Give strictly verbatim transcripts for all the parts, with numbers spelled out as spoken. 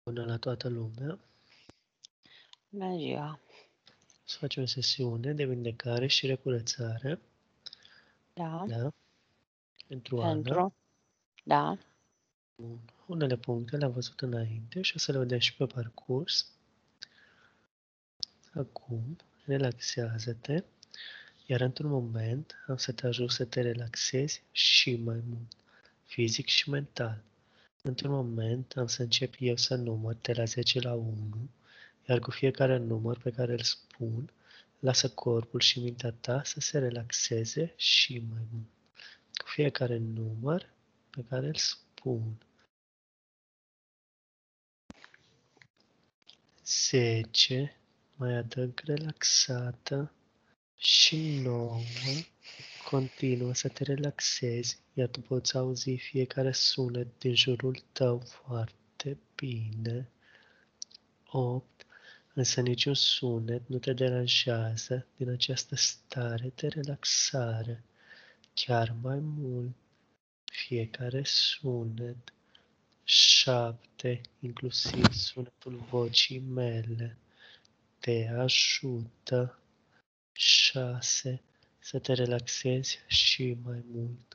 Bună la toată lumea! Bună ziua! Să facem o sesiune de vindecare și recurățare. Da. Da? Pentru Ana. Pentru? Da. Bun. Unele puncte le-am văzut înainte și o să le vedem și pe parcurs. Acum, relaxează-te, iar într-un moment am să te ajut să te relaxezi și mai mult, fizic și mental. Într-un moment am să încep eu să număr de la zece la unu, iar cu fiecare număr pe care îl spun, lasă corpul și mintea ta să se relaxeze și mai mult. Cu fiecare număr pe care îl spun. zece, mai adânc relaxată, și nouă, continuă să te relaxezi, iar tu poți auzi fiecare sunet din jurul tău foarte bine. opt, însă niciun sunet nu te deranjează din această stare de relaxare, chiar mai mult, fiecare sunet. șapte, inclusiv sunetul vocii mele, te ajută. șase, să te relaxezi și mai mult.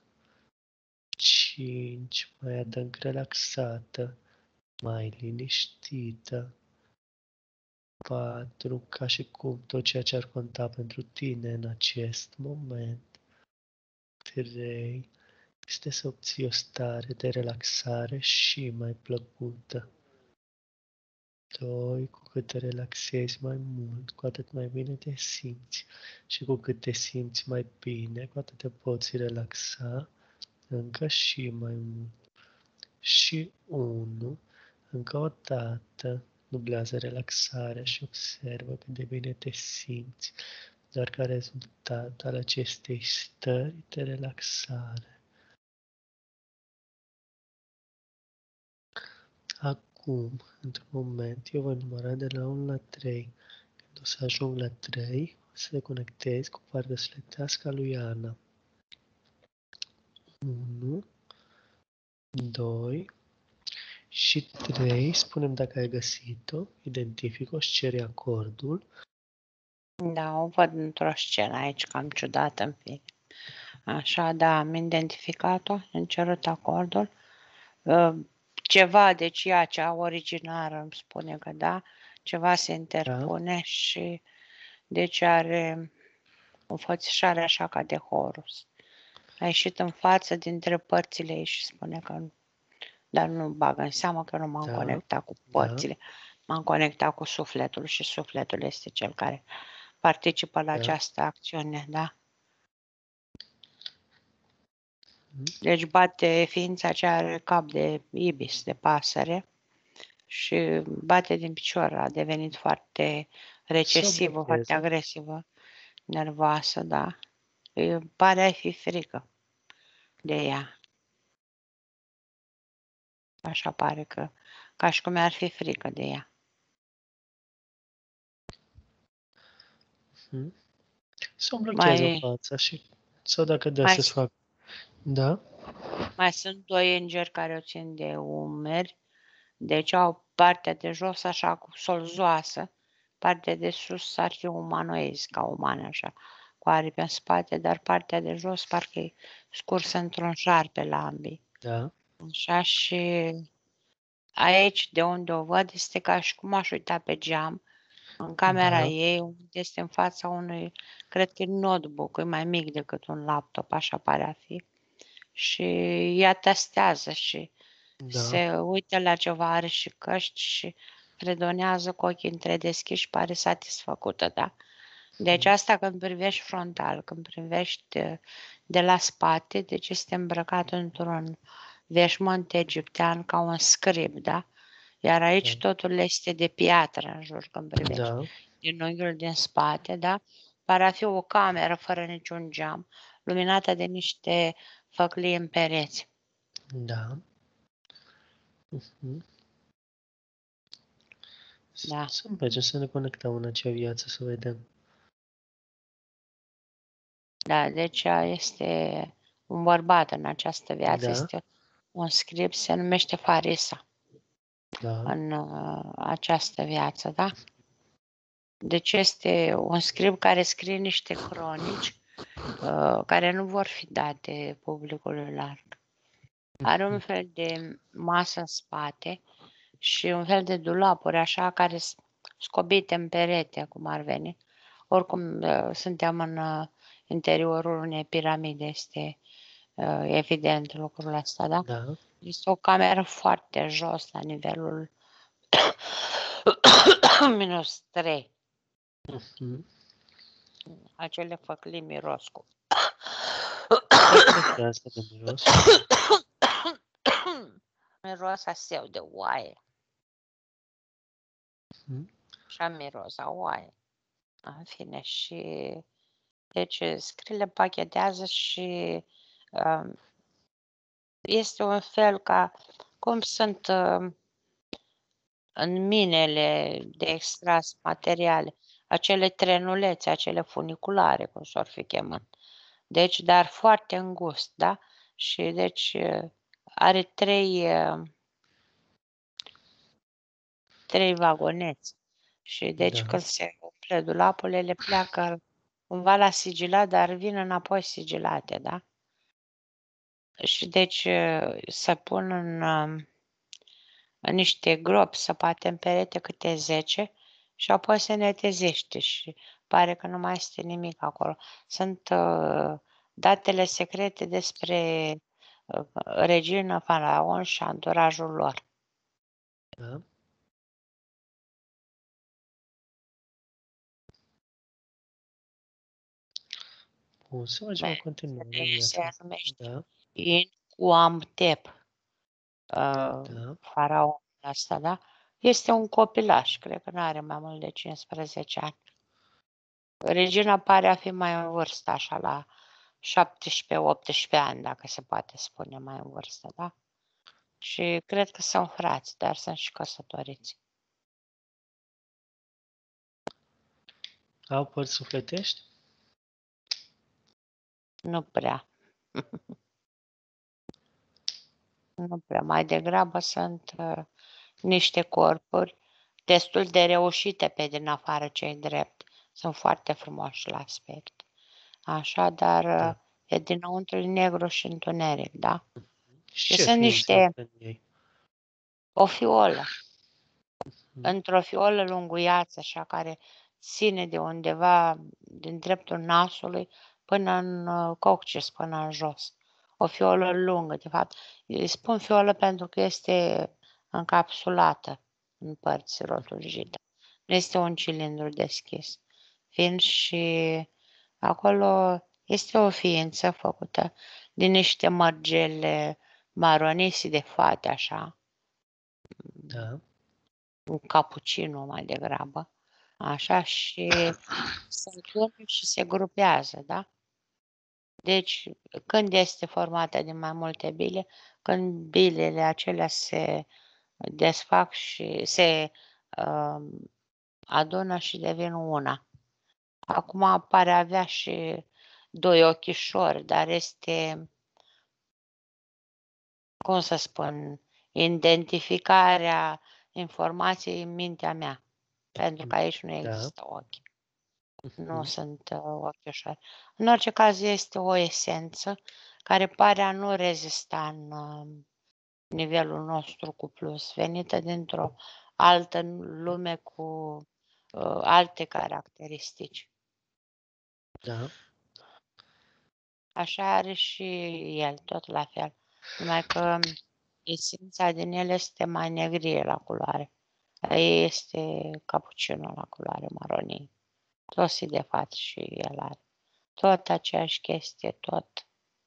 cinci, mai adânc relaxată, mai liniștită. patru, ca și cum tot ceea ce ar conta pentru tine în acest moment. trei, este să obții o stare de relaxare și mai plăcută. doi, cu cât te relaxezi mai mult, cu atât mai bine te simți. Și cu cât te simți mai bine, cu atât te poți relaxa încă și mai mult. Și unu, încă o dată, dublează relaxarea și observă cât de bine te simți, doar ca rezultat al acestei stări de relaxare. Acum, într-un moment, eu voi număra de la unu la trei. Când o să ajung la trei, o să te conectezi cu partea sufletească a lui Ana. unu, doi și trei. Spune-mi dacă ai găsit-o, identific-o și cere acordul. Da, o văd într-o scenă aici, cam ciudată în fine. Așa, da, am identificat-o, am cerut acordul. Ceva, deci ea, cea originară, îmi spune că da, ceva se interpune da. Și deci are o fățișare așa ca de Horus. A ieșit în față dintre părțile ei și spune că nu, dar nu bagă în seamă că nu m-am da, conectat cu părțile. Da. M-am conectat cu sufletul și sufletul este cel care participă la da. această acțiune, da? Deci bate ființa ce are cap de ibis, de pasăre și bate din picior, a devenit foarte recesivă, foarte agresivă, nervoasă, da? Îi pare a fi frică de ea. Așa pare că, ca și cum ar fi frică de ea. Hmm. Să o blochează mai, fața și sau dacă dă mai, să-ți fac. Da? Mai sunt doi îngeri care o țin de umeri, deci au partea de jos așa cu solzoasă, partea de sus ar fi umanoizi, ca umane așa, cu aripi în spate, dar partea de jos parcă e scursă într-un șarpe la ambii. Da. Așa și aici, de unde o văd, este ca și cum aș uita pe geam, în camera da. ei, unde este în fața unui, cred că e notebook, e mai mic decât un laptop, așa pare a fi. Și ea testează și da. se uită la ceva, are și căști și redonează cu ochii întredeschiși, pare satisfăcută, da? Deci asta când privești frontal, când privești de la spate, deci este îmbrăcat într-un veșmânt egiptean ca un scrib, da? Iar aici da. totul este de piatră în jur când privești. Da. Din unghiul din spate, da? Pare a fi o cameră fără niciun geam, luminată de niște făclii în pereți. Da. Uh-huh. Da. Să mergem să ne conectăm în acea viață, să vedem. Da, deci este un bărbat în această viață, Da. este un script, se numește Farisa. Da. în uh, această viață, da? Deci este un scrib care scrie niște cronici uh, care nu vor fi date publicului larg. Are un fel de masă în spate și un fel de dulapuri așa care sunt scobite în perete, cum ar veni. Oricum uh, suntem în uh, interiorul unei piramide, este uh, evident lucrul ăsta, da? Da. Este o cameră foarte jos, la nivelul minus trei. Mhm. Acele făclii miros cu... Ce este asta de miros? miros a seu de oaie. Mhm. Așa miros a oaie. În fine, și... Deci scrile pachetează și um, este un fel ca cum sunt um, în minele de extras materiale, acele trenulețe, acele funiculare, cum s-or fi chemat. Deci, dar foarte îngust, da? Și deci are trei, trei vagoneți. Și deci Da. când se umple dulapul, ele pleacă cumva la sigilat, dar vin înapoi sigilate, da? Și deci se pun în, în niște gropi săpate în perete câte zece și apoi se netezește și pare că nu mai este nimic acolo. Sunt uh, datele secrete despre uh, regina Faraon și anturajul lor. Da. Bun, să mergem în continuare în Se viața. numește Da. Incuamtep, uh, Da. faraonul ăsta, da? Este un copilaș, cred că nu are mai mult de cincisprezece ani. Regina pare a fi mai în vârstă, așa, la șaptesprezece optsprezece ani, dacă se poate spune mai în vârstă, da? Și cred că sunt frați, dar sunt și căsătoriți. Au părți sufletești? Nu prea. Nu prea. Mai degrabă sunt uh, niște corpuri destul de reușite pe din afară, cei drept. Sunt foarte frumoși la aspect. Așa, dar uh, Da. e dinăuntru negru și întuneric, da? Și Și ce sunt ființe niște... în ei? O fiolă. Mhm. Într-o fiolă lunguiață, așa, care ține de undeva din dreptul nasului până în uh, coccis, până în jos. O fiolă lungă, de fapt. Îi spun fiolă pentru că este încapsulată în părți rotunjite. Nu este un cilindru deschis. Fiind și acolo este o ființă făcută din niște mărgele maronisi de fate, așa, Da. un cappuccino mai degrabă, așa, și se adună și se grupează, da? Deci, când este formată din mai multe bile, când bilele acelea se desfac și se uh, adună și devin una. Acum pare avea și doi ochișori, dar este, cum să spun, identificarea informației în mintea mea, pentru că aici nu Da. există ochi. Nu Mhm. sunt uh, ochișori. În orice caz este o esență care pare a nu rezista în uh, nivelul nostru cu plus, venită dintr-o altă lume cu uh, alte caracteristici. Da. Așa are și el, tot la fel. Numai că esența din el este mai negrie la culoare. A ei este cappuccino la culoare maronie. Tosi de fapt și el are. Tot aceeași chestie, tot.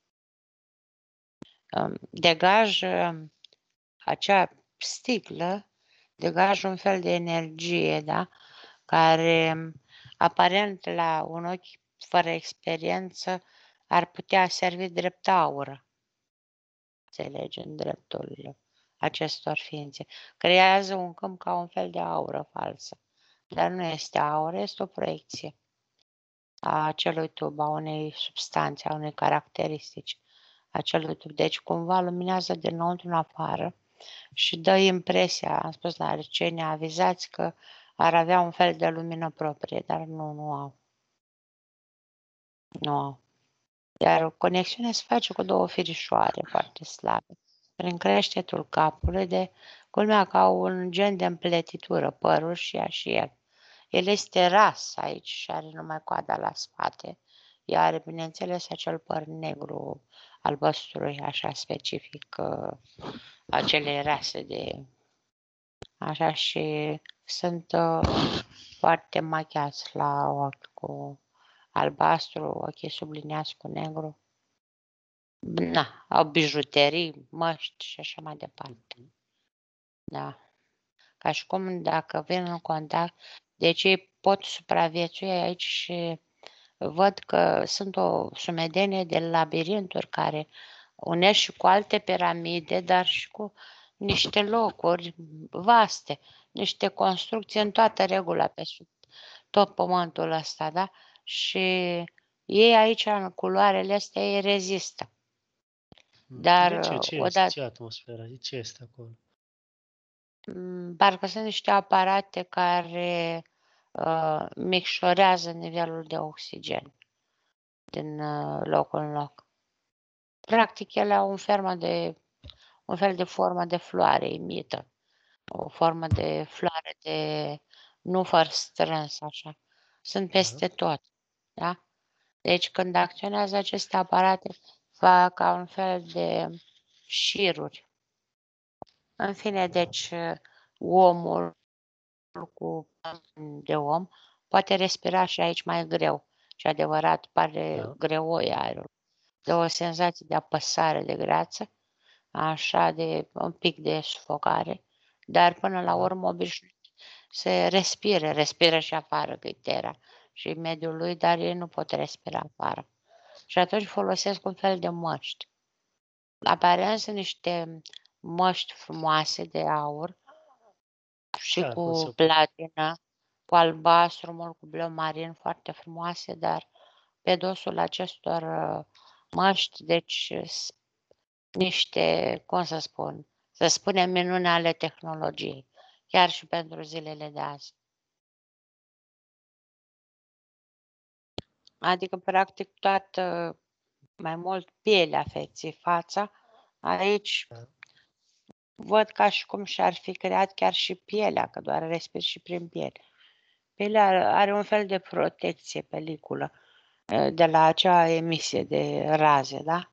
Um, degaj um, acea sticlă, degajă un fel de energie, da? Care um, aparent la un ochi fără experiență ar putea servi drept aură. Înțelegi, în dreptul acestor ființe. Creează un câmp ca un fel de aură falsă. Dar nu este aură, este o proiecție a acelui tub, a unei substanțe, a unei caracteristici acelui tub. Deci cumva luminează dinăuntru în afară și dă impresia, am spus la cei neavizați, că ar avea un fel de lumină proprie, dar nu, nu au. Nu au. Iar conexiunea se face cu două firișoare foarte slabe. Prin creștetul capului, de culmea ca un gen de împletitură, părul și ea și el. El este ras aici și are numai coada la spate. Ea are, bineînțeles, acel păr negru, albăstru, așa specific, uh, acele rase de... Așa și sunt uh, foarte machiați la ochi cu albastru, ochii subliniați cu negru. Na, au bijuterii, măști și așa mai departe. Da. Ca și cum dacă vin în contact, deci ei pot supraviețui aici și văd că sunt o sumedenie de labirinturi care unesc și cu alte piramide, dar și cu niște locuri vaste, niște construcții în toată regula pe sub tot pământul ăsta, da? Și ei aici, în culoarele astea, ei rezistă. Dar De ce? Ce este? odată, Ce atmosferă? Ce este acolo? parcă sunt niște aparate care uh, micșorează nivelul de oxigen din uh, loc în loc. Practic, ele au un, fermă de, un fel de formă de floare, imită. O formă de floare de nufăr strâns, așa. Sunt Da. peste tot, da? Deci când acționează aceste aparate, fac ca un fel de șiruri. În fine, deci omul cu de om poate respira și aici mai greu. Și adevărat, pare Da. greoi aerul. Dă o senzație de apăsare de greață, așa de un pic de sufocare, dar până la Da. urmă obișnuit se respire, respiră și afară, că e terra și mediul lui, dar ei nu pot respira afară. Și atunci folosesc un fel de măști. Aparent sunt niște măști frumoase de aur și Da, cum se cu ocupă. platină, cu albastru, mult cu bleu marin, foarte frumoase, dar pe dosul acestor uh, măști, deci s- niște, cum să spun, să spunem minune ale tehnologiei, chiar și pentru zilele de azi. Adică, practic, toată, mai mult pielea feței, fața, aici Da. văd ca și cum și-ar fi creat chiar și pielea, că doar respiri și prin piele. Pielea are are un fel de protecție, peliculă, eh, de la acea emisie de raze, da?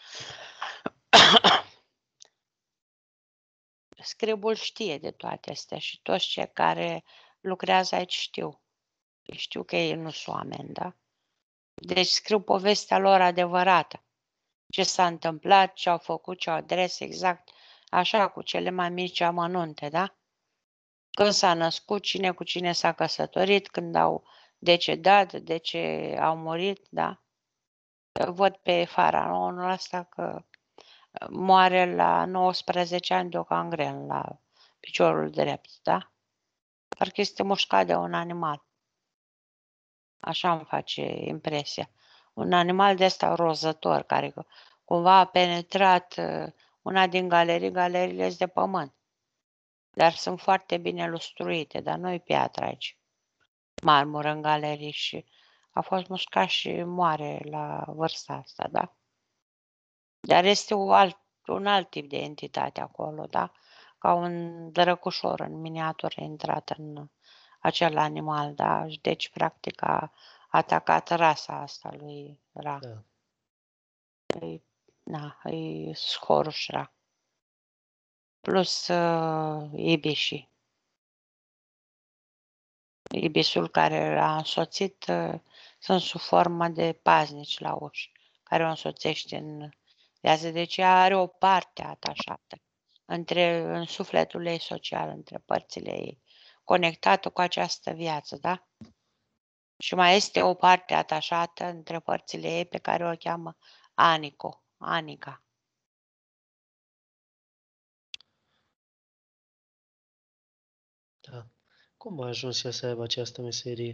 Scribul știe de toate astea și toți cei care lucrează aici știu. Știu că ei nu sunt oameni, da? Deci scriu povestea lor adevărată. Ce s-a întâmplat, ce au făcut, ce au adres, exact așa, cu cele mai mici amănunte, da? Când s-a născut, cine cu cine s-a căsătorit, când au decedat, de ce au murit, da? Văd pe faraonul ăsta că moare la nouăsprezece ani de o gangrenă la piciorul drept, da? Parcă este mușcat de un animal. Așa îmi face impresia. Un animal de ăsta rozător, care cumva a penetrat uh, una din galerii, galeriile sunt de pământ. Dar sunt foarte bine lustruite, dar nu-i piatră aici. Marmură în galerii și a fost mușcat și moare la vârsta asta, da? Dar este un alt, un alt tip de entitate acolo, da? Ca un drăgușor în miniatură intrat în acel animal, da? Deci, practic, a atacat rasa asta lui Ra. Da. Îi, na, îi Scoruș Ra. Plus uh, ibișii. Ibisul care l-a însoțit uh, sunt sub formă de paznici la uși, care o însoțește în viață. Deci ea are o parte atașată între, în sufletul ei social, între părțile ei, conectată cu această viață, da? Și mai este o parte atașată între părțile ei pe care o cheamă Anico, Anica. Da. Cum a ajuns ea să aibă această meserie?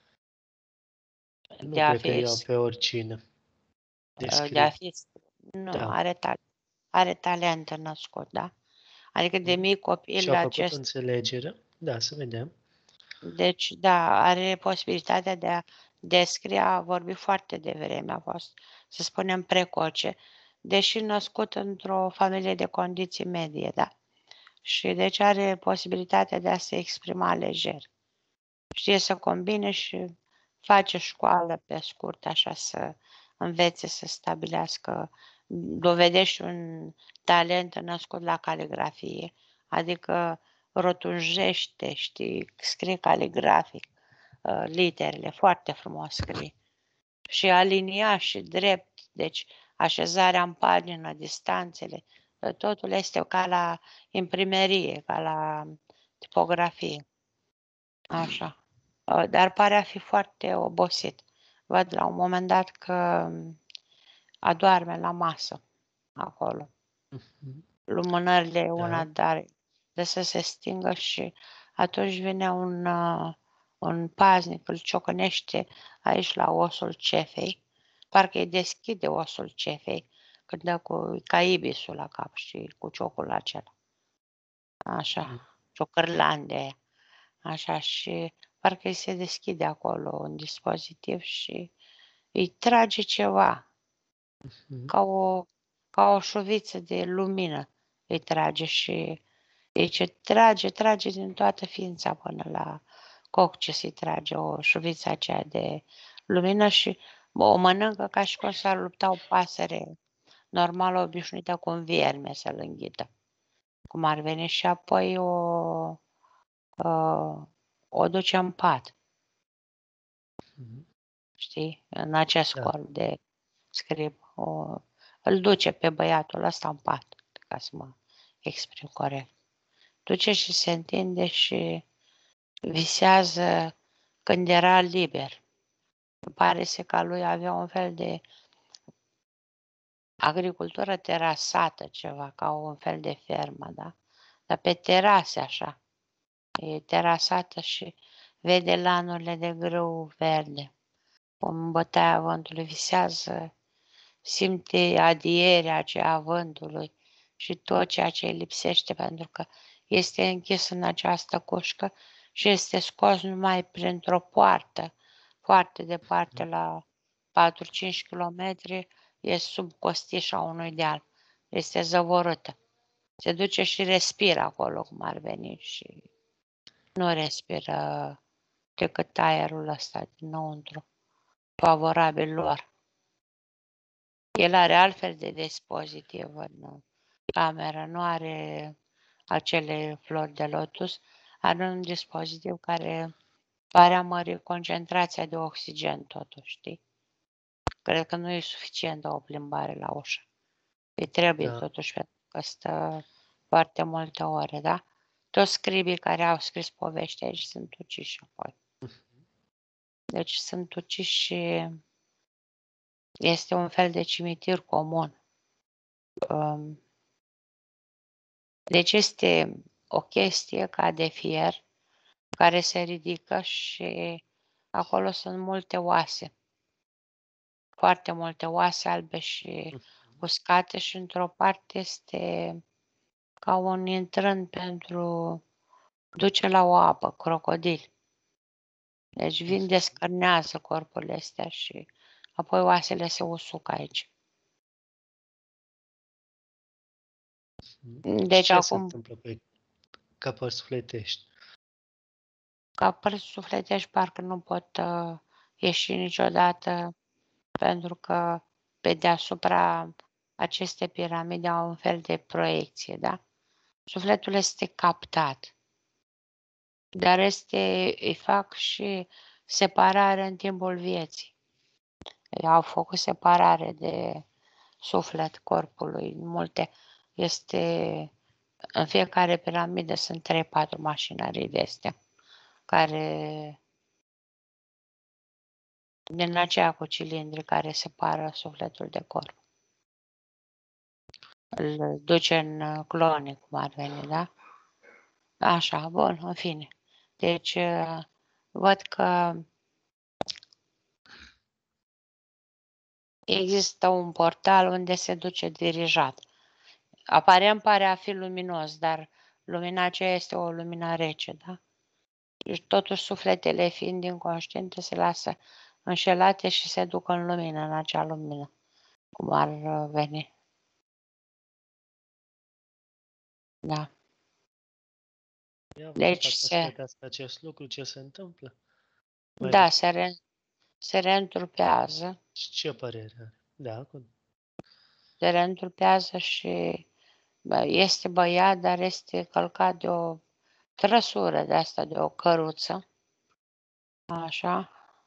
Nu De a cred că fi, iau pe oricine. de a Descrie. fi, nu, Da. are, ta, are talent născut, da? Adică de mic copil Și a făcut o acest... înțelegere? Da, să vedem. Deci, da, are posibilitatea de a descrie, a vorbi foarte devreme, a fost, să spunem, precoce, deși născut într-o familie de condiții medie, da. Și deci are posibilitatea de a se exprima lejer. Știe să combine și face școală pe scurt, așa, să învețe să stabilească, dovedește un talent născut la caligrafie, adică rotunjește, știi, scrie caligrafic, uh, literele, foarte frumos scrie. Și alinia și drept, deci așezarea în pagină, distanțele, totul este ca la imprimerie, ca la tipografie. Așa. Uh, Dar pare a fi foarte obosit. Văd la un moment dat că adorme la masă acolo. Mhm. Lumânările una, Da. dar de să se stingă și atunci vine un, uh, un paznic, îl ciocănește aici la osul cefei, parcă îi deschide osul cefei, când dă cu ca ibisul la cap și cu ciocul acela. Așa, ciocărlan de aia. Așa, și parcă îi se deschide acolo un dispozitiv și îi trage ceva, Mhm. ca o, ca o șuviță de lumină îi trage și îi ce trage, trage din toată ființa până la cocce să-i trage o șuviță aceea de lumină și o mănâncă ca și cum s-ar lupta o pasăre normală, obișnuită cu un vierme să-l înghită. Cum ar veni și apoi o, o, o duce în pat. Mhm. Știi, în acest Da. corp de scrip, o, îl duce pe băiatul ăsta în pat, ca să mă exprim corect. Duce și se întinde și visează când era liber. Pare să că lui avea un fel de agricultură terasată, ceva, ca un fel de fermă, da? Dar pe terase, așa. E terasată și vede lanurile de grâu verde. Cum bătaia vântului, visează, simte adierea aceea a vântului și tot ceea ce îi lipsește, pentru că este închis în această cușcă și este scos numai printr-o poartă, foarte departe, la patru-cinci kilometri, e sub costișa unui deal. Este zăvorâtă. Se duce și respiră acolo, cum ar veni, și nu respiră decât aerul ăsta dinăuntru, favorabil lor. El are altfel de dispozitiv în cameră, nu are acele flori de lotus, are un dispozitiv care pare a mări concentrația de oxigen, totuși, știi? Cred că nu e suficient o plimbare la ușă. Îi trebuie Da. totuși, pentru că stă foarte multe ore, da? Toți scribii care au scris povești aici sunt uciși apoi. Deci sunt uciși și este un fel de cimitir comun. Um, Deci este o chestie ca de fier care se ridică și acolo sunt multe oase, foarte multe oase albe și uscate și într-o parte este ca un intrând pentru duce la o apă, crocodil. Deci vin, descărnează corpurile astea și apoi oasele se usucă aici. Și Deci ce se acum, întâmplă cu ei? Ca părți sufletești. ca părți sufletești, parcă nu pot uh, ieși niciodată, pentru că pe deasupra aceste piramide au un fel de proiecție, da? Sufletul este captat, dar este, îi fac și separare în timpul vieții. Au făcut separare de suflet corpului. Multe este, în fiecare piramidă sunt trei patru mașinării de astea, care din aceea cu cilindri care separă sufletul de corp. Îl duce în clone, cum ar veni, da? Așa, bun, în fine. Deci, văd că există un portal unde se duce dirijat. aparent pare a fi luminos, dar lumina aceea este o lumină rece, da? Deci totuși sufletele fiind inconștiente se lasă înșelate și se duc în lumină, în acea lumină, cum ar uh, veni. Da. Ea Deci poate se, explicați acest lucru, ce se întâmplă? Mai da, de se, re, se reîntrupează, ce părere are? Da, cu... se reîntrupează și bă, este băiat, dar este călcat de o trăsură de asta, de o căruță, așa.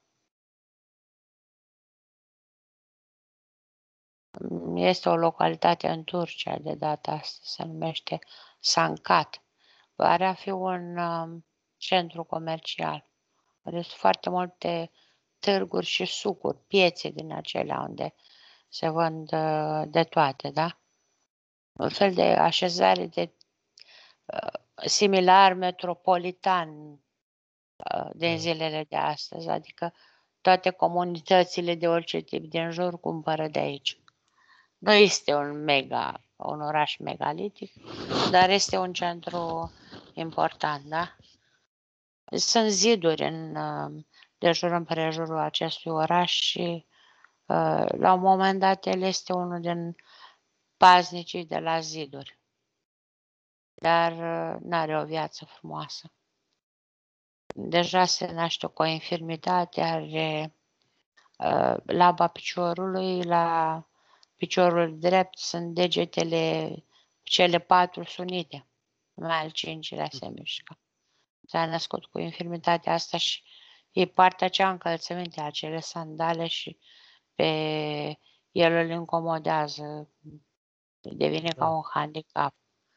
Este o localitate în Turcia de data asta, se numește Sancat. Pare a fi un um, centru comercial. Sunt foarte multe târguri și sucuri, piețe din acelea unde se vând uh, de toate, da? Un fel de așezare de uh, similar metropolitan uh, din Da. zilele de astăzi, adică toate comunitățile de orice tip din jur cumpără de aici. Nu este un mega, un oraș megalitic, dar este un centru important, da? Sunt ziduri în, de jur împrejurul acestui oraș și la un moment dat el este unul din paznicii de la ziduri, dar nu are o viață frumoasă. Deja se naște cu o infirmitate, are laba piciorului, la piciorul drept sunt degetele, cele patru sunt unite, numai al cincilea se mișcă. S-a născut cu infirmitatea asta și e partea cea încălțăminte, acele sandale și pe el îl incomodează, devine Da. ca un handicap.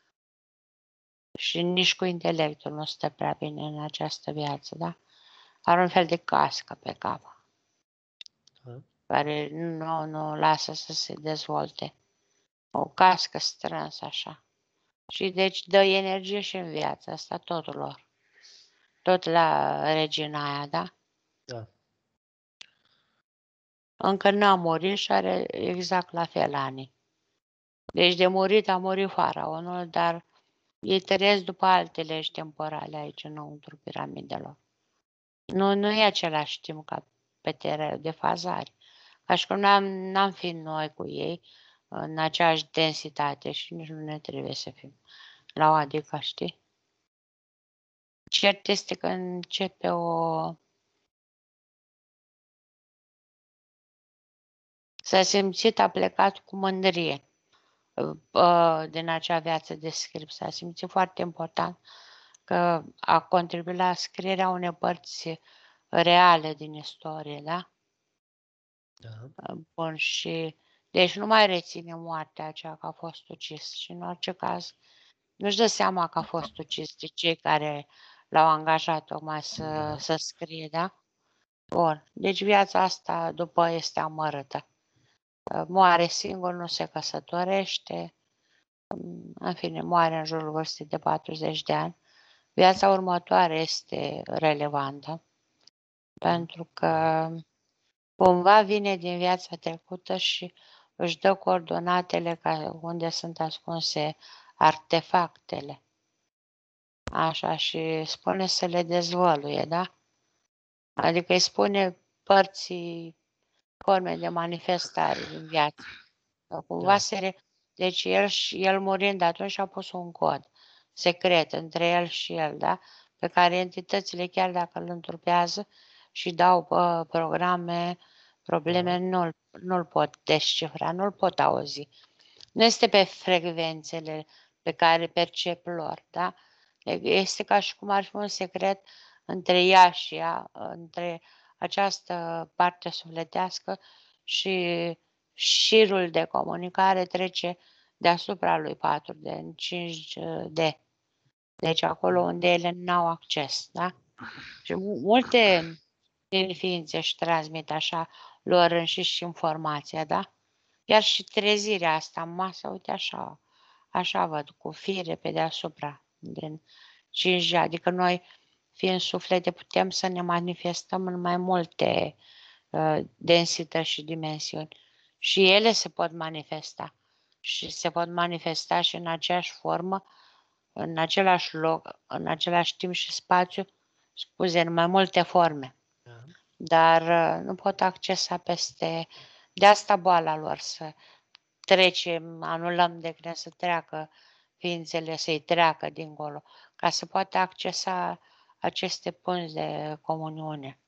Și nici cu intelectul nu stă prea bine în această viață, da? Are un fel de cască pe cap, Da. care nu, nu lasă să se dezvolte. O cască strânsă așa. Și deci dă energie și în viața asta tuturor. Tot la regina aia, da? Da. Încă n-a murit și are exact la fel ani. Deci de murit a murit faraonul, dar ei trăiesc după alte legi temporale aici înăuntru piramidelor. Nu, nu e același timp ca pe terenul de fazari. Ca și cum n-am, n-am fi noi cu ei în aceeași densitate și nici nu ne trebuie să fim la o adică, știi? Cert este că începe o... S-a simțit, a plecat cu mândrie din acea viață de script. S-a simțit foarte important că a contribuit la scrierea unei părți reale din istorie, da? Da. Bun, și deci nu mai reține moartea aceea că a fost ucis și în orice caz nu-și dă seama că a fost ucis de cei care l-au angajat tocmai să, Da. să scrie, da? Bun, deci viața asta după este amărâtă. Moare singur, nu se căsătorește, în fine, moare în jurul vârstei de patruzeci de ani. Viața următoare este relevantă, pentru că cumva vine din viața trecută și își dă coordonatele ca unde sunt ascunse artefactele. Așa, și spune să le dezvăluie, da? Adică îi spune părții, forme de manifestare din viață. Cumva Da. se re... Deci el, și el murind atunci a pus un cod secret între el și el, da? Pe care entitățile, chiar dacă îl întrupează și dau uh, programe, probleme, Da. nu-l, nu-l pot descifra, nu-l pot auzi. Nu este pe frecvențele pe care percep lor, da? Este ca și cum ar fi un secret între ea și ea, între această parte sufletească și șirul de comunicare trece deasupra lui patru D, în cinci D. Deci acolo unde ele nu au acces, da? Și multe din ființe își transmit așa lor înșiși informația, da? Chiar și trezirea asta în masă, uite așa, așa văd, cu fire pe deasupra, din cinci G. Adică noi, fiind suflete, putem să ne manifestăm în mai multe uh, densități și dimensiuni. Și ele se pot manifesta. și se pot manifesta și în aceeași formă, în același loc, în același timp și spațiu, scuze, în mai multe forme. Da. Dar uh, nu pot accesa peste... De asta boala lor, să trecem, anulăm de când să treacă ființele, să-i treacă dincolo, ca să poată accesa aceste punți de comuniune.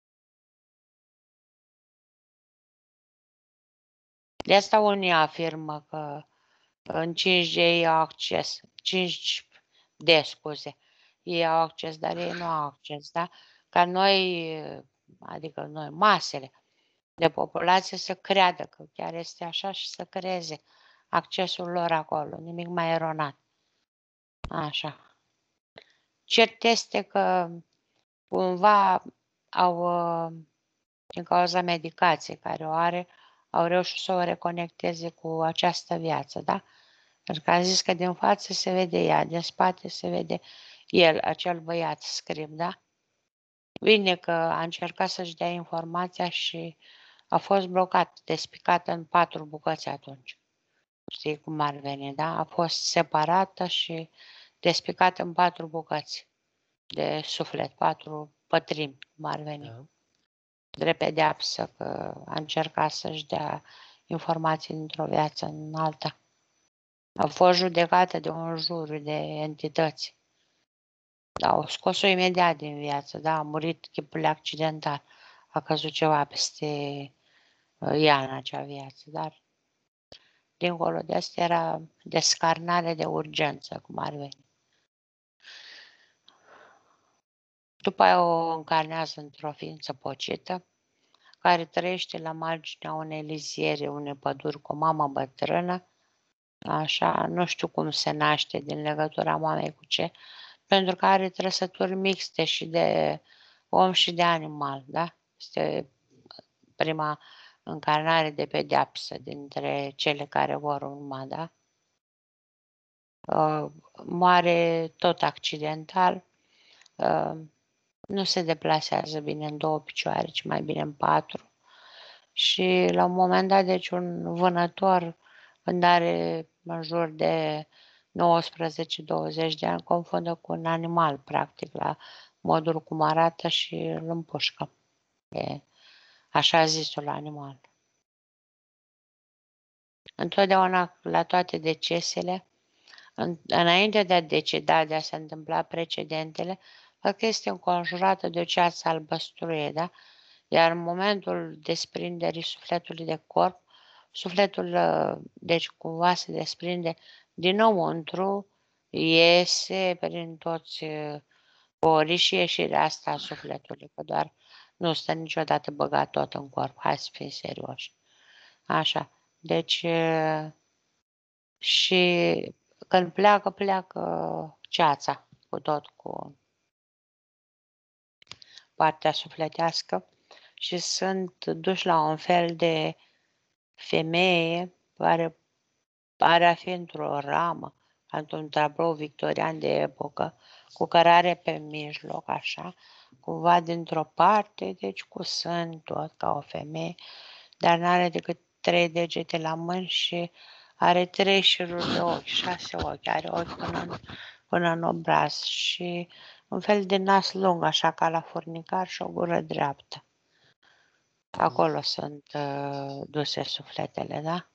De asta unii afirmă că în cinci G ei au acces, cinci D, scuze, ei au acces, dar ei nu au acces, da? Ca noi, adică noi, masele de populație să creadă că chiar este așa și să creeze accesul lor acolo, nimic mai eronat. Așa. Cert este că cumva au, din cauza medicației care o are, au reușit să o reconecteze cu această viață, da? Pentru că a zis că din față se vede ea, din spate se vede el, acel băiat scrip, da? Bine că a încercat să-și dea informația și a fost blocat, despicat în patru bucăți atunci. Știi cum ar veni, da? A fost separată și despicată în patru bucăți de suflet, patru pătrimi, cum ar veni. Da. Drept pedeapsă că a încercat să-și dea informații dintr-o viață în alta. A fost judecată de un juriu de entități. Da, au scos-o imediat din viață, da, a murit chipul accidental. A căzut ceva peste ea în acea viață, dar dincolo de asta era descarnare de urgență, cum ar veni. După aia o încarnează într-o ființă pocită, care trăiește la marginea unei liziere, unei păduri cu o mamă bătrână, așa, nu știu cum se naște din legătura mamei cu ce, pentru că are trăsături mixte și de om și de animal, da? Este prima încarnare de pedeapsă dintre cele care vor urma, da? Uh, moare tot accidental, uh, nu se deplasează bine în două picioare, ci mai bine în patru. Și la un moment dat, deci un vânător, când are în jur de nouăsprezece douăzeci de ani, confundă cu un animal, practic, la modul cum arată și îl împușcă. E așa zisul animal. Întotdeauna, la toate decesele, în, înainte de a deceda, de a se întâmpla precedentele, că este înconjurată de o ceață albăstruie, da? Iar în momentul desprinderii sufletului de corp, sufletul, deci cumva se desprinde dinăuntru, iese prin toți porii și ieșirea asta a sufletului, că doar nu stă niciodată băgat tot în corp. Hai să fim serioși. Așa. Deci, și când pleacă, pleacă ceața cu tot, cu partea sufletească și sunt duși la un fel de femeie care pare a fi într-o ramă, într-un tablou victorian de epocă, cu cărare pe mijloc, așa, cumva dintr-o parte, deci cu sân tot ca o femeie, dar n-are decât trei degete la mâini și are trei șiruri de ochi, șase ochi, are ochi până în, până în obraz și un fel de nas lung, așa ca la furnicar și o gură dreaptă. Acolo sunt uh, duse sufletele, da?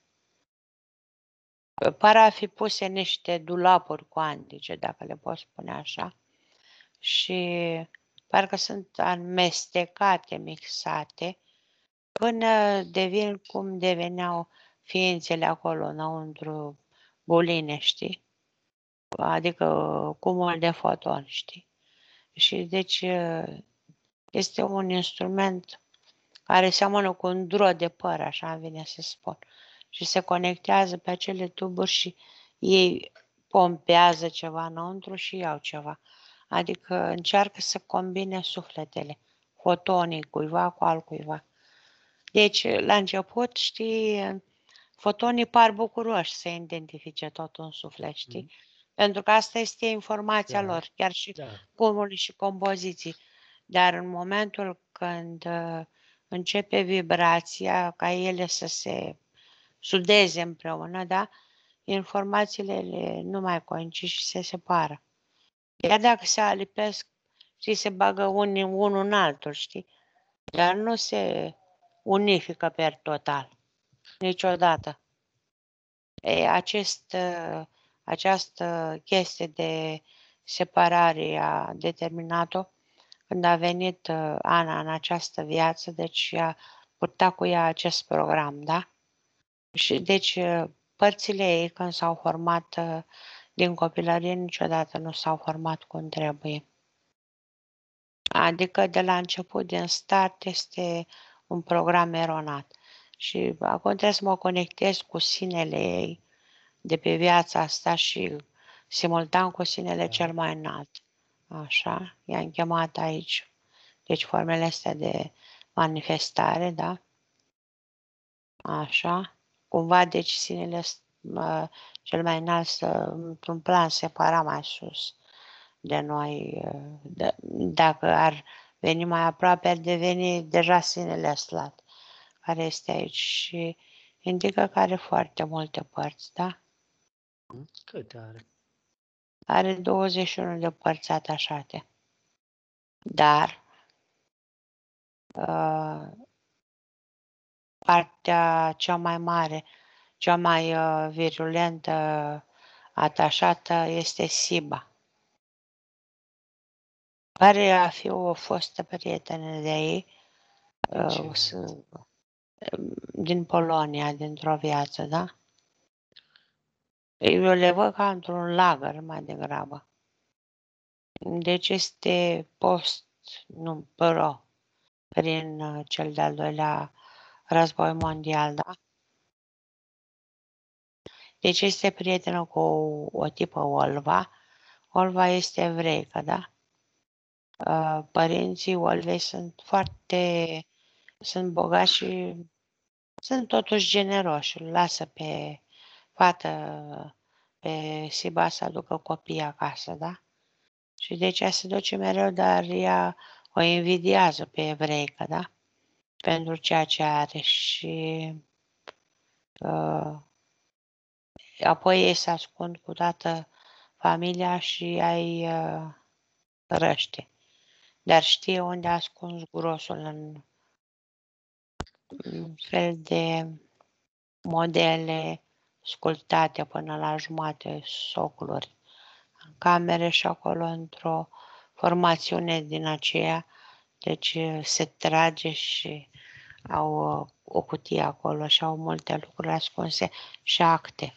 Par a fi puse niște dulapuri cuantice, dacă le pot spune așa, și parcă sunt amestecate, mixate, până devin cum deveneau ființele acolo înăuntru buline, știi? Adică cumul de fotoni, știi? Și deci este un instrument care seamănă cu un dro de păr, așa îmi vine să spun. Și se conectează pe acele tuburi și ei pompează ceva înăuntru și iau ceva. Adică încearcă să combine sufletele, fotonii cuiva cu altcuiva. Deci, la început, știi, fotonii par bucuroși să identifice tot un suflet, știi? Mm. Pentru că asta este informația da, lor, chiar și da. Cumuli și compoziții. Dar în momentul când uh, începe vibrația, ca ele să se sudeze împreună, da? Informațiile le nu mai coincid și se separă. Iar dacă se alipesc, și se bagă unii unul în altul, știi? Dar nu se unifică per total. Niciodată. E, acest, această chestie de separare a determinat-o când a venit Ana în această viață, deci a purtat cu ea acest program, da? Și deci părțile ei când s-au format din copilărie niciodată nu s-au format cum trebuie. Adică de la început, din start, este un program eronat. Și acum trebuie să mă conectez cu sinele ei de pe viața asta și simultan cu sinele Da. cel mai înalt. Așa, i-am chemat aici. Deci formele astea de manifestare, da? Așa. Cumva, deci sinele uh, cel mai înalt să, într-un plan separat mai sus de noi. Uh, de, dacă ar veni mai aproape, ar deveni deja sinele aslat, care este aici și indică că are foarte multe părți, da? Câte are? Are douăzeci și unu de părți atașate. Dar uh, partea cea mai mare, cea mai uh, virulentă, atașată, este Siba. Pare a fi o fostă prietenă de ei, uh, din Polonia, dintr-o viață, da? Eu le văd ca într-un lagăr mai degrabă. Deci este post, nu, pro, prin uh, cel de-al doilea război mondial, da? Deci este prietenă cu o, o tipă Olva. Olva este evreică, da? Uh, părinții Olvei sunt foarte, sunt bogați și sunt totuși generoși. Îl lasă pe fată, pe Siba să aducă copiii acasă, da? Și deci ea se duce mereu, dar ea o invidiază pe evreică, da? Pentru ceea ce are și uh, apoi ei se ascund cu toată familia și ai uh, răște. Dar știe unde a ascuns grosul în un fel de modele sculptate până la jumate socluri în camere și acolo într-o formațiune din aceea, deci se trage și au o cutie acolo și au multe lucruri ascunse și acte.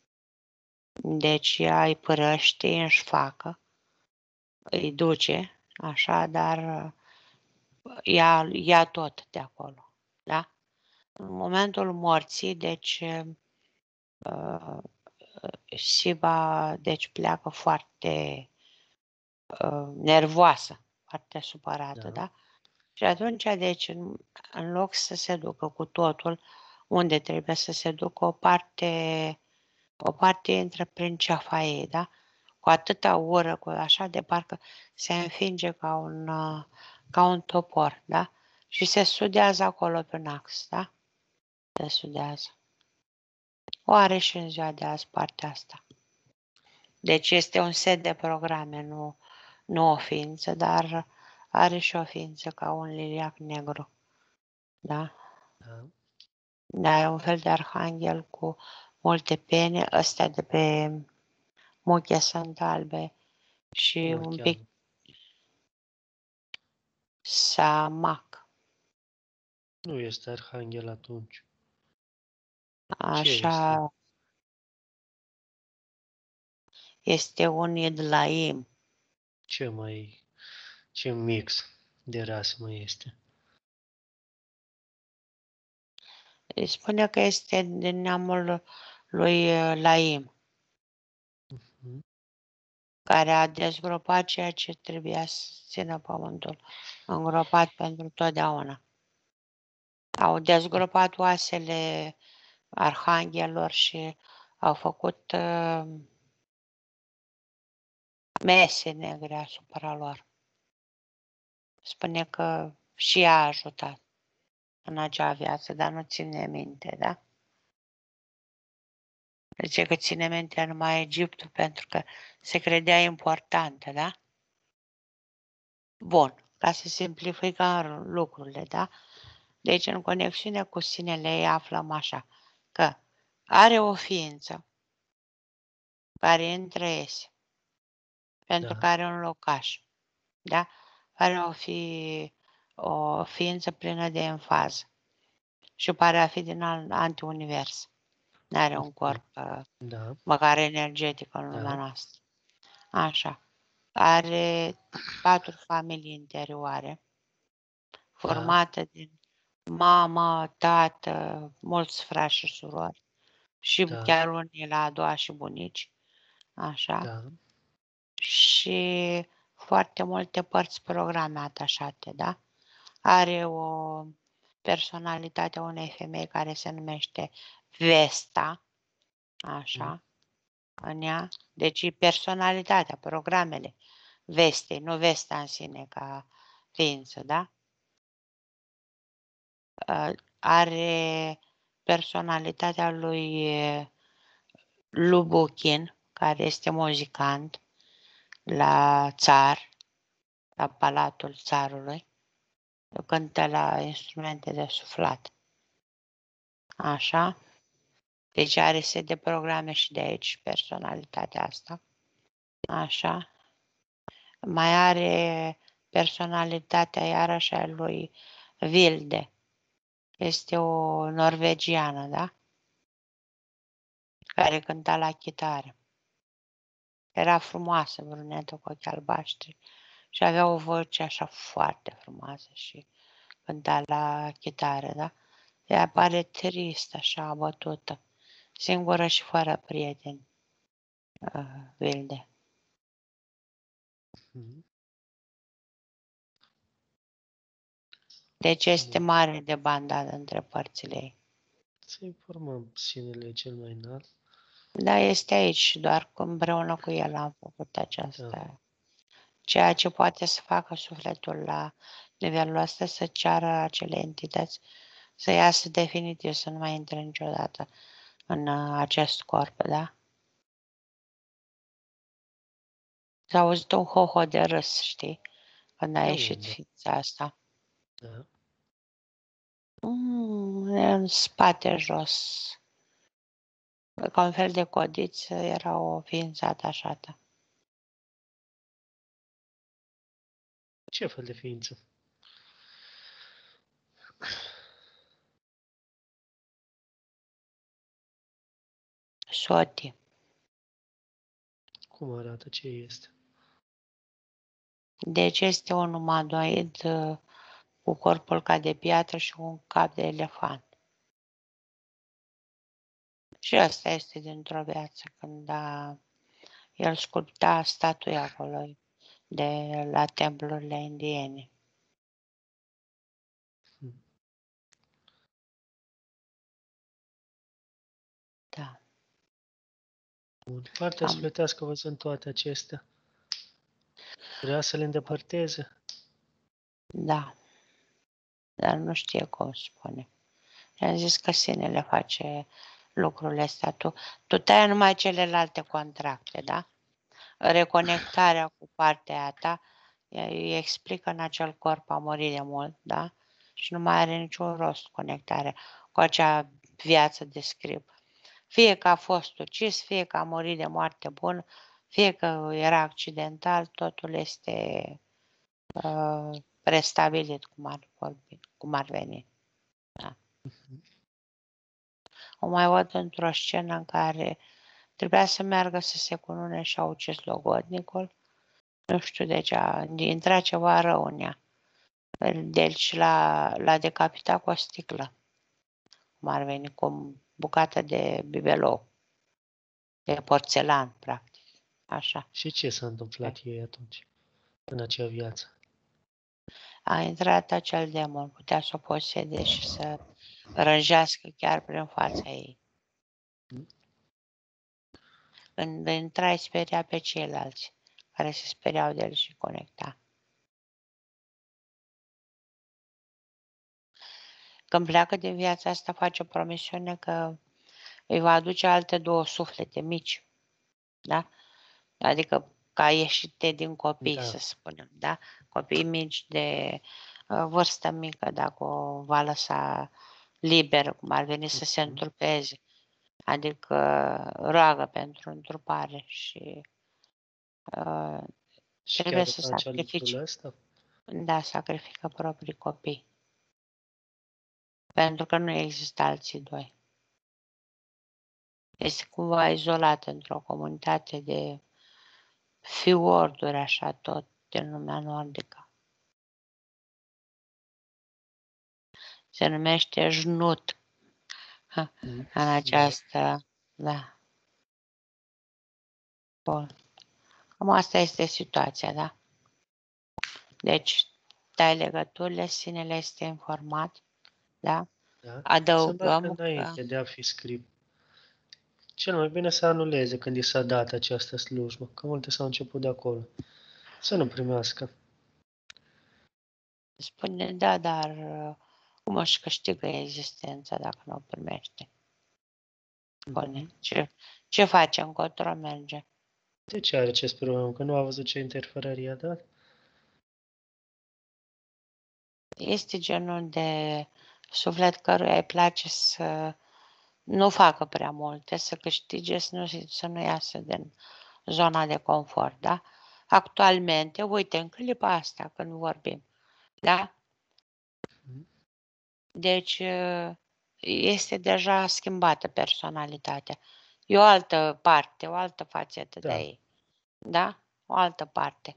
Deci ea îi părăște, îi înșfacă, îi duce, așa, dar ia, ia tot de acolo, da? În momentul morții, deci uh, Siba deci pleacă foarte uh, nervoasă, foarte supărată, da? Da. Și atunci, deci, în, în loc să se ducă cu totul unde trebuie să se ducă, o parte, o parte intră prin ceafa ei, da? Cu atâta ură, cu așa de parcă se înfinge ca un, uh, ca un topor, da? Și se sudează acolo pe un ax, da? Se sudează. O are și în ziua de azi partea asta. Deci este un set de programe, nu, nu o ființă, dar are și o ființă ca un liliac negru. Da? Da. Da, e un fel de arhanghel cu multe pene, ăstea de pe muche sunt albe și Cum îl un pic cheamă? samac. Nu este arhanghel atunci. Ce Așa este? este un idlaim. Ce mai, ce mix de rasă mai este? Îi spune că este din neamul lui Laim, Hmm? care a dezgropat ceea ce trebuia să țină pământul îngropat pentru totdeauna. Au dezgropat oasele arhanghelor și au făcut uh, mese negre asupra lor. Spune că și ea a ajutat în acea viață, dar nu ține minte, da? Zice că ține minte numai Egiptul pentru că se credea importantă, da? Bun, ca să simplificăm lucrurile, da? Deci în conexiune cu sinele ei aflăm așa, că are o ființă care intră iese, pentru Da, că are un locaș, da? Pare a fi o ființă plină de enfază și pare a fi din alt antiunivers. Nu are un mhm, corp uh, da, măcar energetic în lumea da, noastră. Așa. Are patru familii interioare, da, formate din mamă, tată, mulți frați și surori și da, chiar unii la a doua și bunici, așa, da, și foarte multe părți programe atașate, da? Are o personalitate a unei femei care se numește Vesta, mhm, așa, în ea. Deci personalitatea, programele Vestei, nu Vesta în sine ca ființă, da? Uh, Are personalitatea lui uh, Lubuchin, care este muzicant la țar, la Palatul Țarului, cântă la instrumente de suflat. Așa. Deci are set de programe și de aici personalitatea asta. Așa. Mai are personalitatea iarăși a lui Vilde. Este o norvegiană, da? Care cânta la chitară. Era frumoasă, brunetă cu ochi albaștri și avea o voce așa foarte frumoasă și cânta la chitară, da? Ea pare tristă, așa, abătută, singură și fără prieteni, uh, Vilde. mhm. Deci este Bun. mare de bandadă între părțile ei. Să informăm sinele cel mai înalt. Da, este aici, doar că împreună cu el am făcut Da, aceasta. Ceea ce poate să facă sufletul la nivelul ăsta, să ceară acele entități să iasă definitiv, să nu mai intre niciodată în uh, acest corp, da? S-a auzit un hoho de râs, știi? Când a de ieșit unde? ființa asta. Da, Mm, în spate jos. Ca un fel de codiță, era o ființă atașată. ce fel de ființă? Soti. Cum arată, ce este? Deci este un umanoid uh, cu corpul ca de piatră și un cap de elefant. Și asta este dintr-o viață, când a, el sculpta statui acolo de la templurile indiene. Hmm. Da. Bun. Partea Am, sufletească, văzând toate acestea, vrea să le îndepărteze. da, dar nu știe cum spune. I-am zis că sinele face lucrurile astea. Tu, tu tai numai celelalte contracte, da? Reconectarea cu partea aia ta, îi explică în acel corp a murit de mult, da? Și nu mai are niciun rost conectarea cu acea viață de scrip. Fie că a fost ucis, fie că a murit de moarte bună, fie că era accidental, totul este uh, restabilit, cum ar, vorbi, cum ar veni. Da. O mai văd într-o scenă în care trebuia să meargă să se cunune și a ucis logodnicul. Nu știu de ce, a intrat ceva rău în ea. Deci l-a, l-a decapitat cu o sticlă, cum ar veni, cu o bucată de bibelou, de porțelan, practic. Așa. Și ce s-a întâmplat ei atunci, în acea viață? A intrat acel demon, putea să o posede și să rânjească chiar prin fața ei. Când intra, îi speria pe ceilalți, care se speriau de el și conecta. Când pleacă din viața asta, face o promisiune că îi va aduce alte două suflete mici, da? Adică ca ieșite din copii, Da. să spunem, da? Copii mici de uh, vârstă mică, dacă o va lăsa liberă, cum ar veni să se Mhm. întrupeze, adică roagă pentru întrupare și uh, Și trebuie chiar să face lucrul sacrifice, ăsta? da, sacrifică proprii copii, pentru că nu există alții doi. Este cumva izolat într-o comunitate de fiorduri, așa tot, din lumea nordică. Se numește Jnut. Ha, Mm. în Da. această, da. Bun. Cam asta este situația, da? Deci, dai legăturile, sinele este informat, da? Da. Să meargă Adăugăm că înainte de a fi script. Cel mai bine să anuleze când i s-a dat această slujbă, că multe s-au început de acolo. Să nu primească. spune, da, dar uh, cum își câștigă existența dacă nu o primește? Spune, Mhm. ce, ce face, încotro merge? De ce are acest problemă? Că nu a văzut ce interferări i-a dat? Este genul de suflet căruia îi place să nu facă prea multe, să câștige, să nu, să nu iasă din zona de confort, da? Actualmente, uite, în clipa asta când vorbim, da? Mhm. Deci, este deja schimbată personalitatea. E o altă parte, o altă fațetă de Da. ei, da? O altă parte.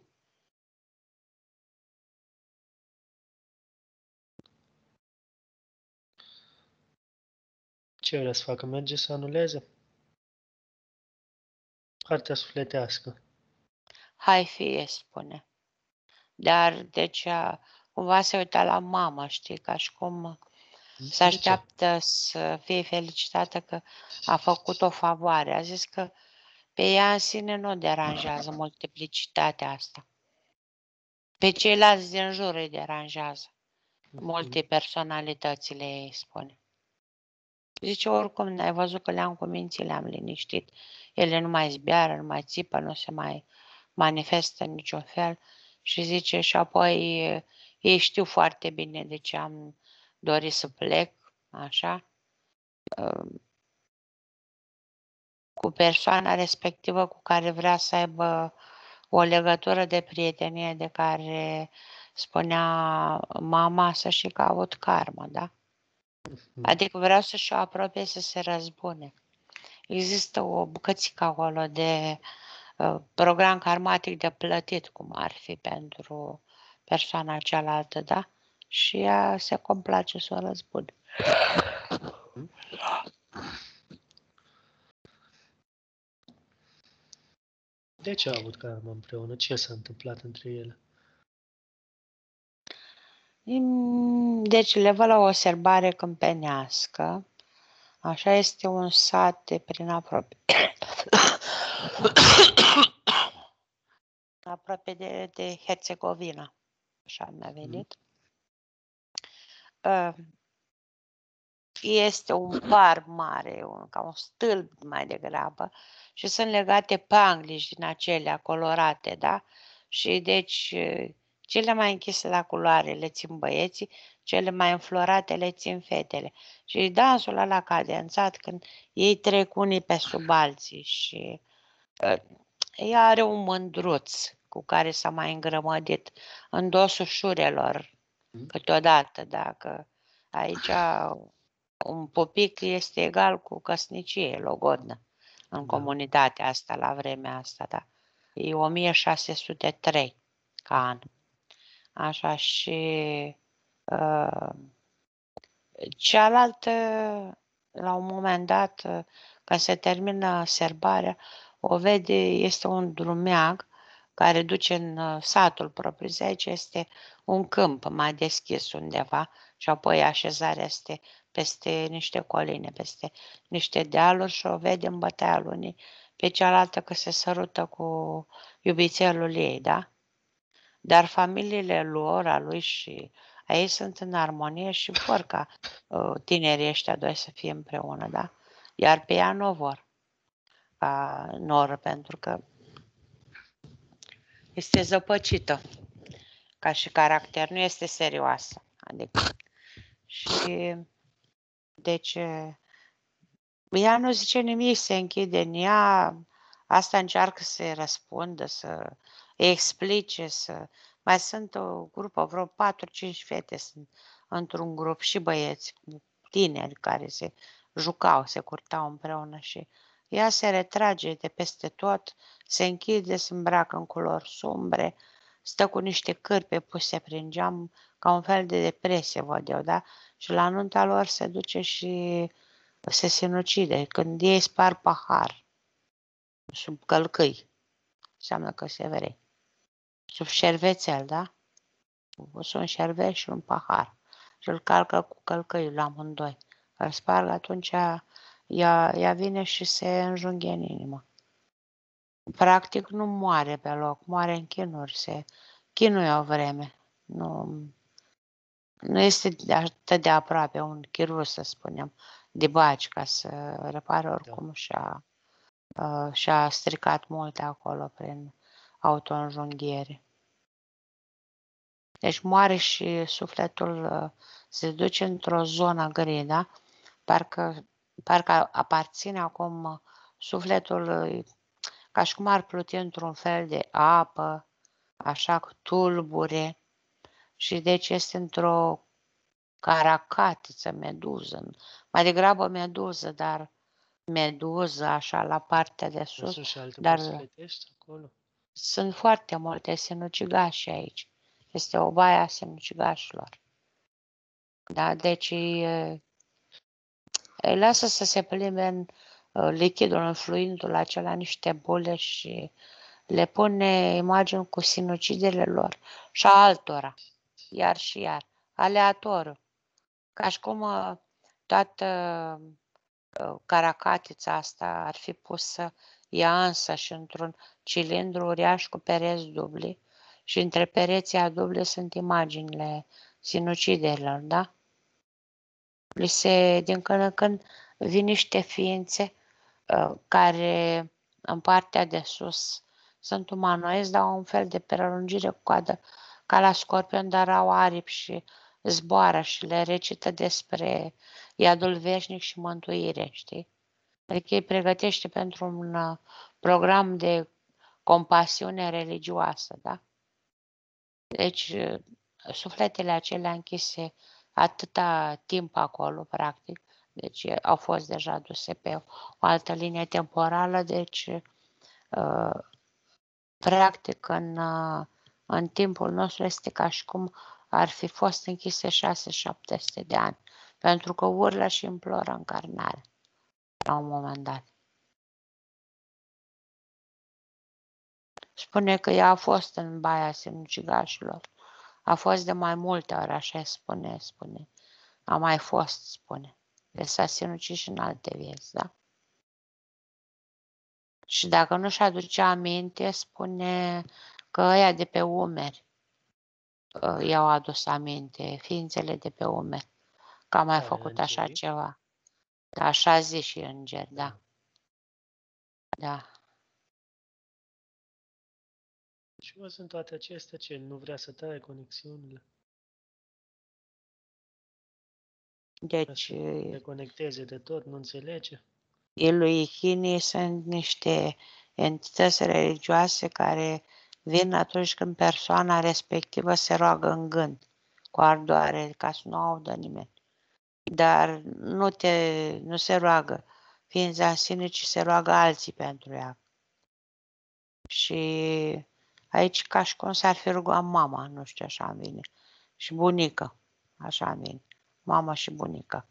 Ce vrea să facă? Merge să anuleze? Partea sufletească. Hai fie, spune. Dar, deci, a- cumva se uita la mamă, știi, ca și cum se De ce? așteaptă să fie felicitată că a făcut o favoare. A zis că pe ea în sine nu o deranjează multiplicitatea asta. Pe ceilalți din jur îi deranjează multe personalitățile ei, spune. Zice, oricum, n-ai văzut că le-am cu minții, le-am liniștit. Ele nu mai zbiară, nu mai țipă, nu se mai manifestă în niciun fel. Și zice, și apoi ei știu foarte bine de ce am dorit să plec, așa, cu persoana respectivă cu care vrea să aibă o legătură de prietenie de care spunea mama să și că a avut karmă, da? Adică vreau să-și o apropie să se răzbune. Există o bucățică acolo de uh, program karmatic de plătit, cum ar fi pentru persoana cealaltă, da? Și ea se complace să o răzbune. De ce a avut karma împreună? Ce s-a întâmplat între ele? Mm, Deci le văd la o serbare câmpenească. Așa este un sat de prin aproape. aproape de, de Herțegovina. Așa mi-a venit. Uh, Este un par mare, un, ca un stâlp mai degrabă, și sunt legate pangliși din acelea colorate, da? Și deci cele mai închise la culoare le țin băieții, cele mai înflorate le țin fetele. Și dansul ăla cadențat când ei trec unii pe sub alții și uh, ea are un mândruț cu care s-a mai îngrămădit în dosul șurelor câteodată, dacă aici un pupic este egal cu căsnicie, logodnă, în Da. comunitatea asta, la vremea asta, da. E o mie șase sute trei ca an. Așa și uh, cealaltă, la un moment dat, uh, când se termină serbarea, o vede, este un drumeag care duce în uh, satul propriu. Aici este un câmp mai deschis undeva și apoi așezarea este peste niște coline, peste niște dealuri și o vede în bătaia lunii pe cealaltă că se sărută cu iubițelul ei, da? Dar familiile lor, a lui și a ei sunt în armonie și vor ca uh, tinerii ăștia doi să fie împreună, da? Iar pe ea nu vor ca noră, pentru că este zăpăcită. Ca și caracter, nu este serioasă. Adică, și deci ea nu zice nimic, se închide în ea, asta încearcă să-i răspundă, să explice, să... Mai sunt o grupă, vreo patru cinci fete sunt într-un grup și băieți tineri care se jucau, se curtau împreună și ea se retrage de peste tot, se închide, se îmbracă în culori sumbre, stă cu niște cârpe puse prin geam, ca un fel de depresie, văd eu, da? Și la nunta lor se duce și se sinucide. Când ei spar pahar sub călcâi, înseamnă că se vrei. Sub șervețel, da? Pus un șerveț și un pahar. Și îl calcă cu călcâiul la amândoi. Îl sparg, atunci ea, ea vine și se înjunghe în inimă. Practic nu moare pe loc, moare în chinuri, se chinuie o vreme. Nu, nu este de atât de aproape un chirurg, să spunem, de baci, ca să repare oricum da. și-a, uh, și-a stricat multe acolo prin autoînjunghiere. Deci moare și sufletul uh, se duce într-o zonă gri, da? Parcă, parcă aparține acum sufletul, uh, ca și cum ar pluti într-un fel de apă, așa cu tulbure, și deci este într-o caracatiță, meduză, mai degrabă meduză, dar meduză așa la partea de sus. Sunt și alte dar posibilități acolo? Sunt foarte multe sinucigași aici. Este o baie a sinucigașilor. Da, deci îi lasă să se plimbe în lichidul, în fluidul acela, niște bule și le pune imagini cu sinucidele lor și a altora, iar și iar, aleatoriu. Ca și cum toată caracatița asta ar fi pusă ea însă și într-un cilindru uriaș cu pereți dubli și între pereții dubli sunt imaginile sinucidelor, da? Li se, din când în când, vin niște ființe uh, care în partea de sus sunt umanoizi, dar au un fel de prelungire cu coadă ca la scorpion, dar au aripi și zboară și le recită despre iadul veșnic și mântuire, știi? Adică îi pregătește pentru un uh, program de compasiune religioasă, da? Deci, uh, sufletele acelea închise atâta timp acolo, practic, deci au fost deja duse pe o altă linie temporală, deci, uh, practic, în, uh, în timpul nostru este ca și cum ar fi fost închise șase șapte sute de ani, pentru că urlă și imploră încarnare la un moment dat. Spune că ea a fost în baia sinucigașilor. A fost de mai multe ori, așa spune, spune. A mai fost, spune. Deci s-a sinucis și în alte vieți, da? Și dacă nu și aduce aminte, spune că ăia de pe umeri i-au adus aminte, ființele de pe umeri, că a mai Care, făcut așa îngerii? ceva. Da, așa zi și îngeri, da. Da. Și mă sunt toate acestea ce nu vrea să taie conexiunile. Deci, să se conecteze de tot, nu înțelege. Iluihinii sunt niște entități religioase care vin atunci când persoana respectivă se roagă în gând, cu ardoare, ca să nu audă nimeni. Dar nu, te, nu se roagă ființa în sine, ci se roagă alții pentru ea. Și aici ca și cum s-ar fi rugat mama, nu știu, așa îmi vine. Și bunică, așa îmi vine. Mama și bunica.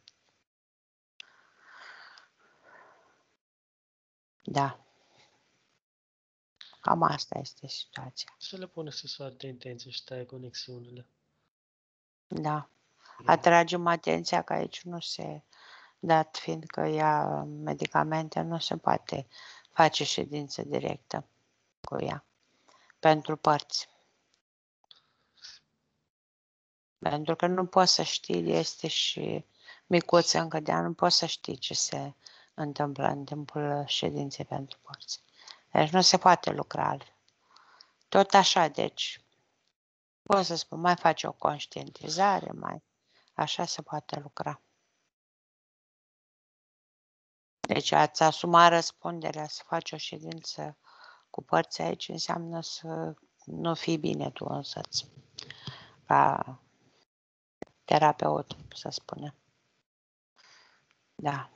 Da. Cam asta este situația. Să le pune să soarte intenție și taie conexiunile. Da. Atragem atenția că aici nu se, dat fiind că ia medicamente, nu se poate face ședință directă cu ea. Pentru părți. Pentru că nu poți să știi, este și micuță încă de ea, nu poți să știi ce se întâmplă în timpul ședinței pentru părți. Deci nu se poate lucra altfel. Tot așa, deci, pot să spun, mai face o conștientizare, mai așa se poate lucra. Deci ați asumat răspunderea să faci o ședință cu părți aici, înseamnă să nu fii bine tu însăți, ca terapeut, să spunem. Da.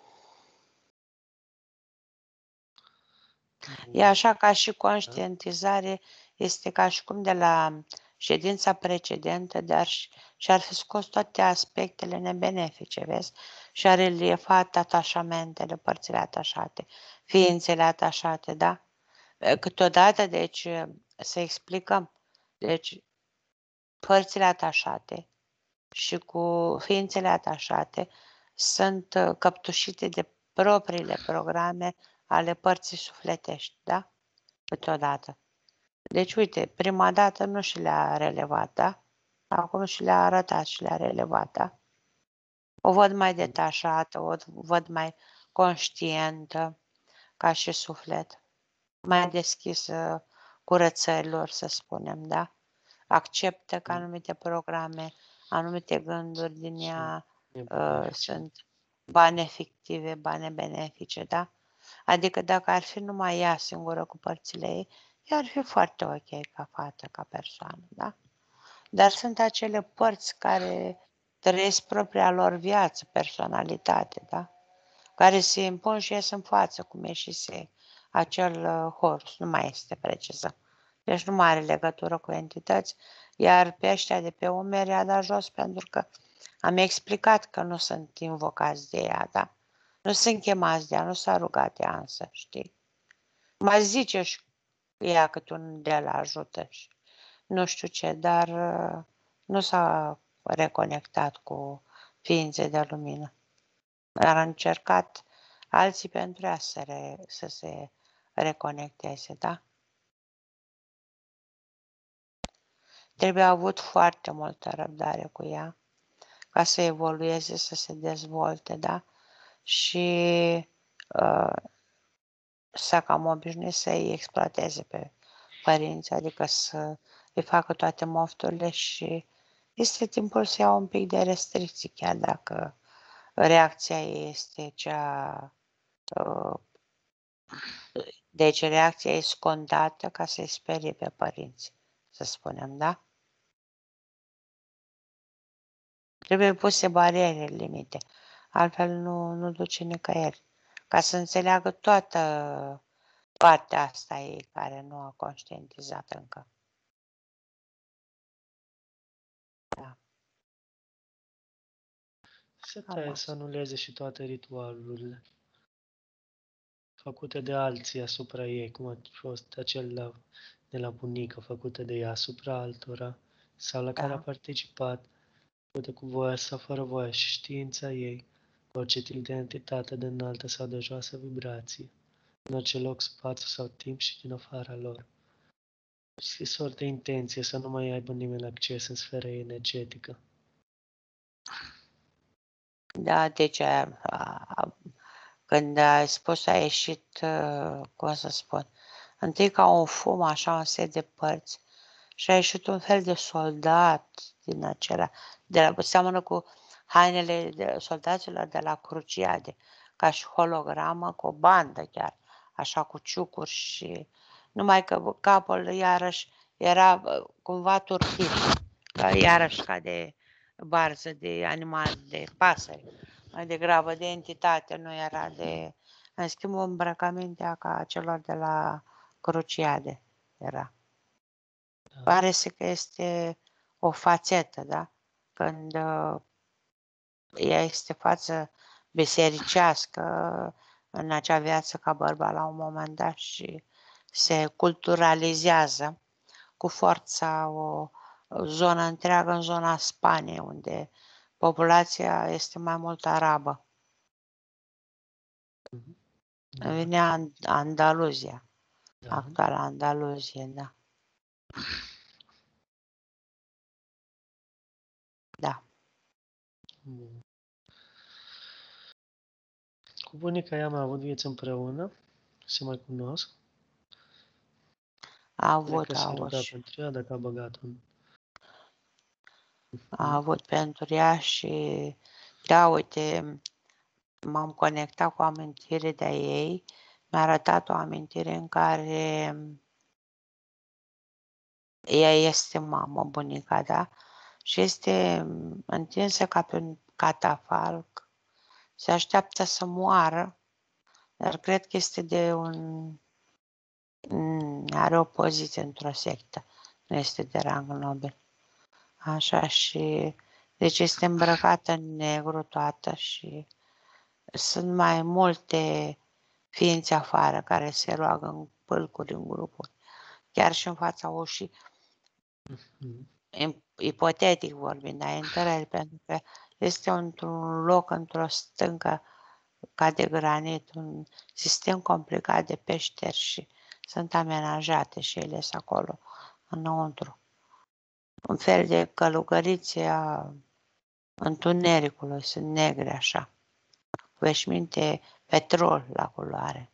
E așa ca și conștientizare, este ca și cum de la ședința precedentă, dar și-ar fi scos toate aspectele nebenefice, vezi? Și-ar reliefat atașamentele, părțile atașate, ființele atașate, da? Câteodată, deci, să explicăm, deci, părțile atașate și cu ființele atașate sunt căptușite de propriile programe ale părții sufletești, da? Câteodată. Deci, uite, prima dată nu și le-a relevat, da? Acum și le-a arătat și le-a relevat, da? O văd mai detașată, o văd mai conștientă, ca și suflet, mai deschisă curățărilor, să spunem, da? Acceptă că anumite programe, anumite gânduri din ea uh, sunt bani fictive, bani benefice, da? Adică dacă ar fi numai ea singură cu părțile ei, ea ar fi foarte ok ca fată, ca persoană, da? Dar sunt acele părți care trăiesc propria lor viață, personalitate, da? Care se impun și ies în față, cum e și se acel uh, Horus, nu mai este preciză. Deci nu mai are legătură cu entități, iar pe ăștia de pe umeri a dat jos pentru că am explicat că nu sunt invocați de ea, da? Nu sunt chemați de ea, nu s-a rugat ea însă, știi? Mai zice și ea cât un de la ajută și nu știu ce, dar uh, nu s-a reconectat cu ființe de lumină. Dar a încercat alții pentru ea să, re, să se reconecteze, da? Trebuie avut foarte multă răbdare cu ea ca să evolueze, să se dezvolte, da? Și uh, să cam obișnuit să-i exploateze pe părinți, adică să îi facă toate mofturile și este timpul să ia un pic de restricții, chiar dacă reacția ei este cea uh, deci reacția e scontată ca să-i sperie pe părinți, să spunem, da? Trebuie puse bariere, limite, altfel nu, nu duce nicăieri, ca să înțeleagă toată partea asta ei care nu a conștientizat încă. Da. Se taie să anuleze și toate ritualurile făcute de alții asupra ei, cum a fost acel la, de la bunică, făcute de ea asupra altora, sau la care a Da. participat, făcute cu voia sau fără voia și știința ei, cu orice tip de entitate de înaltă sau de joasă vibrație, în orice loc, spațiu sau timp și din afara lor. Scrisori de intenție să nu mai aibă nimeni acces în sfera energetică. Da, deci a, a, când ai spus a ieșit, cum să spun, întâi ca un fum, așa, un set de părți și a ieșit un fel de soldat din acela, de la, seamănă cu hainele de soldaților de la Cruciade, ca și hologramă, cu o bandă chiar, așa cu ciucuri și numai că capul iarăși era cumva turchit, ca iarăși ca de barză, de animal, de pasăre, mai degrabă de entitate, nu era de... În schimb, îmbrăcămintea ca celor de la Cruciade era. Da. Pare să că este o fațetă, da? Când uh, ea este față bisericească în acea viață ca bărbat la un moment dat și se culturalizează cu forța o, o zonă întreagă în zona Spaniei, unde populația este mai mult arabă. Da. Vine Andaluzia, Da. actuala Andaluzie, da. Da. Bun. cu bunica ea am avut vieți împreună, se mai cunosc. A avut, Dacă a se avut ruga și pentru ea, dacă a băgat un... a avut pentru ea și da, uite, m-am conectat cu o amintire de-a ei, mi-a arătat o amintire în care ea este mamă, bunica, da? Și este întinsă ca pe un catafalc, se așteaptă să moară, dar cred că este de un... are o poziție într-o sectă, nu este de rang nobel. Așa și... Deci este îmbrăcată în negru toată și sunt mai multe ființe afară care se roagă în pâlcuri, în grupuri, chiar și în fața ușii, ipotetic vorbind, dar intrări, pentru că este într-un loc, într-o stâncă ca de granit, un sistem complicat de peșteri și sunt amenajate și ele sunt acolo, înăuntru. Un fel de călugărițe a întunericului, sunt negre așa, veșminte petrol la culoare.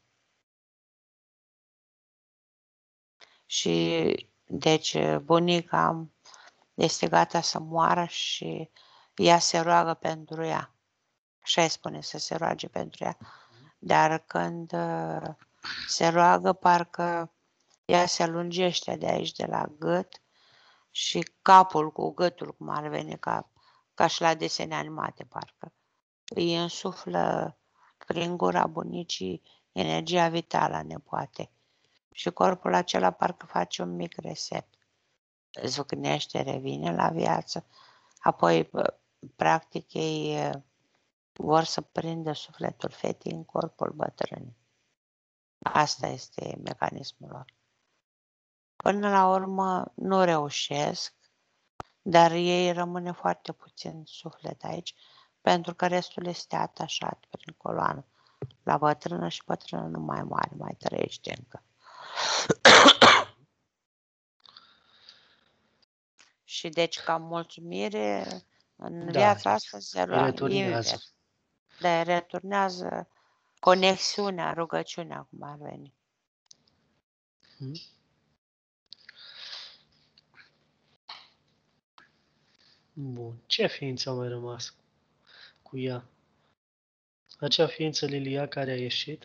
Și deci bunica este gata să moară și ea se roagă pentru ea. Așa îi spune, să se roage pentru ea. Dar când se roagă, parcă ea se lungește de aici, de la gât, și capul cu gâtul, cum ar veni, ca, ca și la desene animate, parcă. Îi însuflă prin gura bunicii energia vitală a nepoatei. Și corpul acela parcă face un mic reset. Zvâcnește, revine la viață. Apoi, practic, ei vor să prindă sufletul fetei în corpul bătrânii. Asta este mecanismul lor. Până la urmă nu reușesc, dar ei rămâne foarte puțin suflet aici, pentru că restul este atașat prin coloană la bătrână și bătrână nu mai moare, mai trăiește încă. Și deci, ca mulțumire, în Da, viața asta se îi returnează. invers. Dar returnează conexiunea, rugăciunea, cum ar veni. Hmm? Bun. Ce ființe au mai rămas cu ea? Acea ființă Lilia care a ieșit?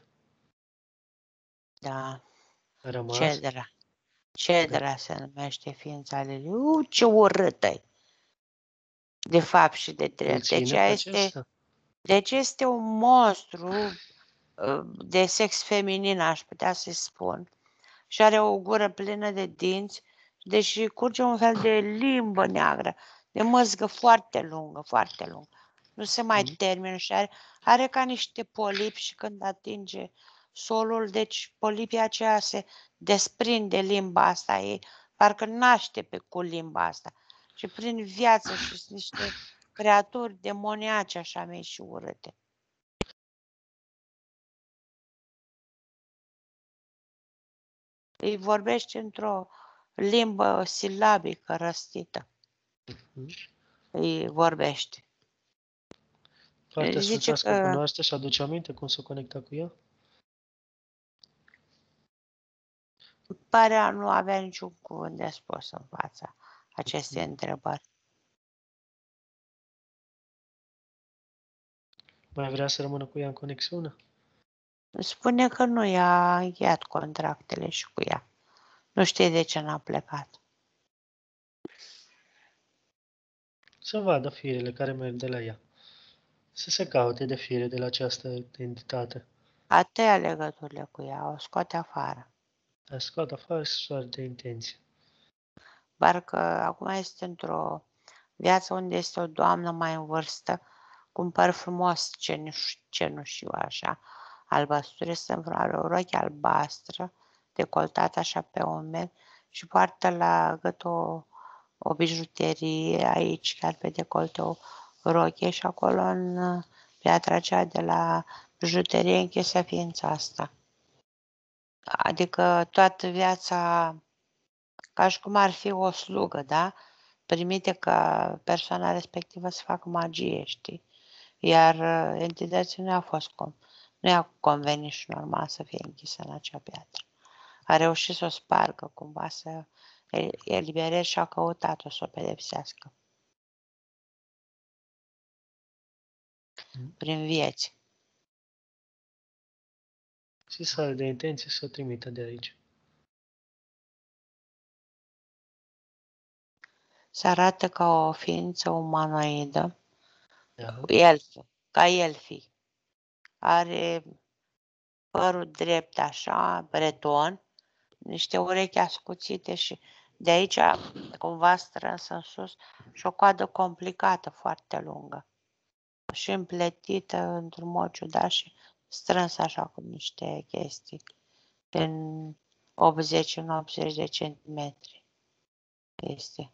Da, A rămas? Cedra. Cedra se numește ființa lui. Uh, ce urâtă-i! De fapt și de drept. Deci, este, deci este un monstru de sex feminin, aș putea să-i spun. Și are o gură plină de dinți, deși curge un fel de limbă neagră, de măzgă foarte lungă, foarte lungă. Nu se mai mm. termină și are, are ca niște polipi și când atinge solul, deci polipii aceea se desprinde limba asta ei, parcă naște pe cu limba asta. Și prin viață și sunt niște creaturi demoniace așa mici și urâte. Îi vorbește într-o limbă silabică răstită. Mm-hmm. Îi vorbește. Partea sfântească că... cunoaște și aduce aminte cum se conecta cu ea? Pare a nu avea niciun cuvânt de spus în fața acestei mm-hmm. întrebări. Mai vrea să rămână cu ea în conexiune? Spune că nu i-a încheiat contractele și cu ea. Nu știe de ce n-a plecat. Să vadă firele care merg de la ea. Să se caute de fire de la această entitate. A tăia legăturile cu ea, o scoate afară. A scoate afară și soar de intenție. Parcă acum este într-o viață unde este o doamnă mai în vârstă, cu un păr frumos, cenuș, cenușiu așa, albastru, are o roche albastră, decoltată așa pe umeri și poartă la gât o, o bijuterie aici, chiar pe decolte o roche și acolo în piatra aceea de la bijuterie închisă ființa asta. Adică toată viața ca și cum ar fi o slugă, da? Permite ca persoana respectivă să facă magie, știi? Iar entității nu a fost cum. Nu i-a convenit și normal să fie închisă în acea piatră. A reușit să o spargă cumva, să elibereze și a căutat-o să o pedepsească. Prin vieți. Și să are de intenție să o trimită de aici. Se arată ca o ființă umanoidă, Da. elf, ca elfii. Are părul drept așa, breton, niște urechi ascuțite și de aici cumva strânsă în sus și o coadă complicată, foarte lungă. Și împletită într-un mod ciudat și strânsă așa cu niște chestii. În optzeci în optzeci de centimetri. Este.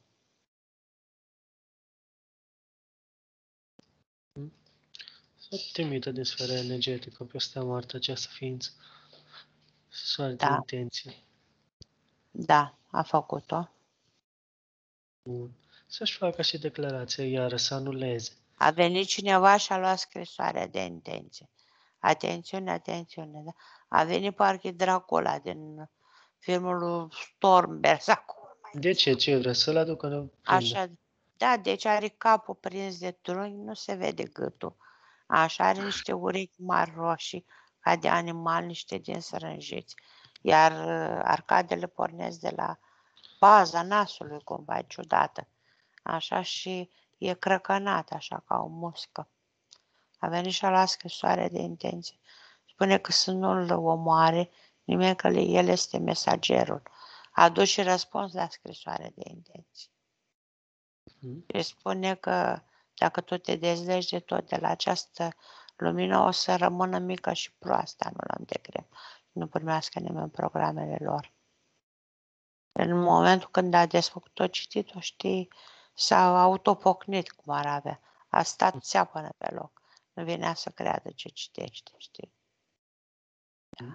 Să trimită din sfera energetică pe stea moartă această ființă. Să are de Da, intenție. da, a făcut-o. Bun. Să-și facă și declarația iară, să anuleze. A venit cineva și a luat scrisoarea de intenție. Atențiune, atențiune, da? A venit parcă Dracula din filmul lui Stormberg acum. De ce? Ce vrea? Să-l aducă în prindă. Așa, da, deci are capul prins de trunchi, nu se vede gâtul. Așa, are niște urechi mari roșii, ca de animal, niște dinți sărânjiți. Iar uh, arcadele pornesc de la baza nasului, cumva, e ciudată. Așa și e crăcănat, așa, ca o muscă. A venit și a luat scrisoare de intenție. Spune că să nu-l omoare nimeni, că el este mesagerul. A adus și răspuns la scrisoare de intenție. Hmm? Și spune că dacă tu te dezlegi de tot de la această lumină, o să rămână mică și proastă anul de greu. Nu primească nimeni programele lor. În momentul când a desfăcut tot citit-o, știi, s-a autopocnit cum ar avea. A stat țeapănă pe loc. Nu venea să creadă ce citește, știi? Da.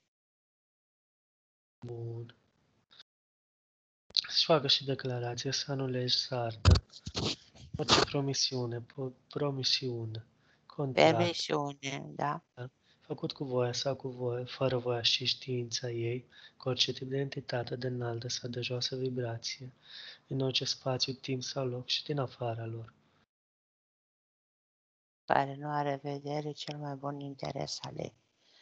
Bun. Să-și facă și declarația, să anuleze, să ardă. Orice promisiune, po- promisiune, contract, Permisiune, da. da? Făcut cu voia sau cu voie, fără voia și știința ei, cu orice tip de entitate de înaltă sau de joasă vibrație, în orice spațiu, timp sau loc și din afara lor. Care nu are vedere cel mai bun interes al ei.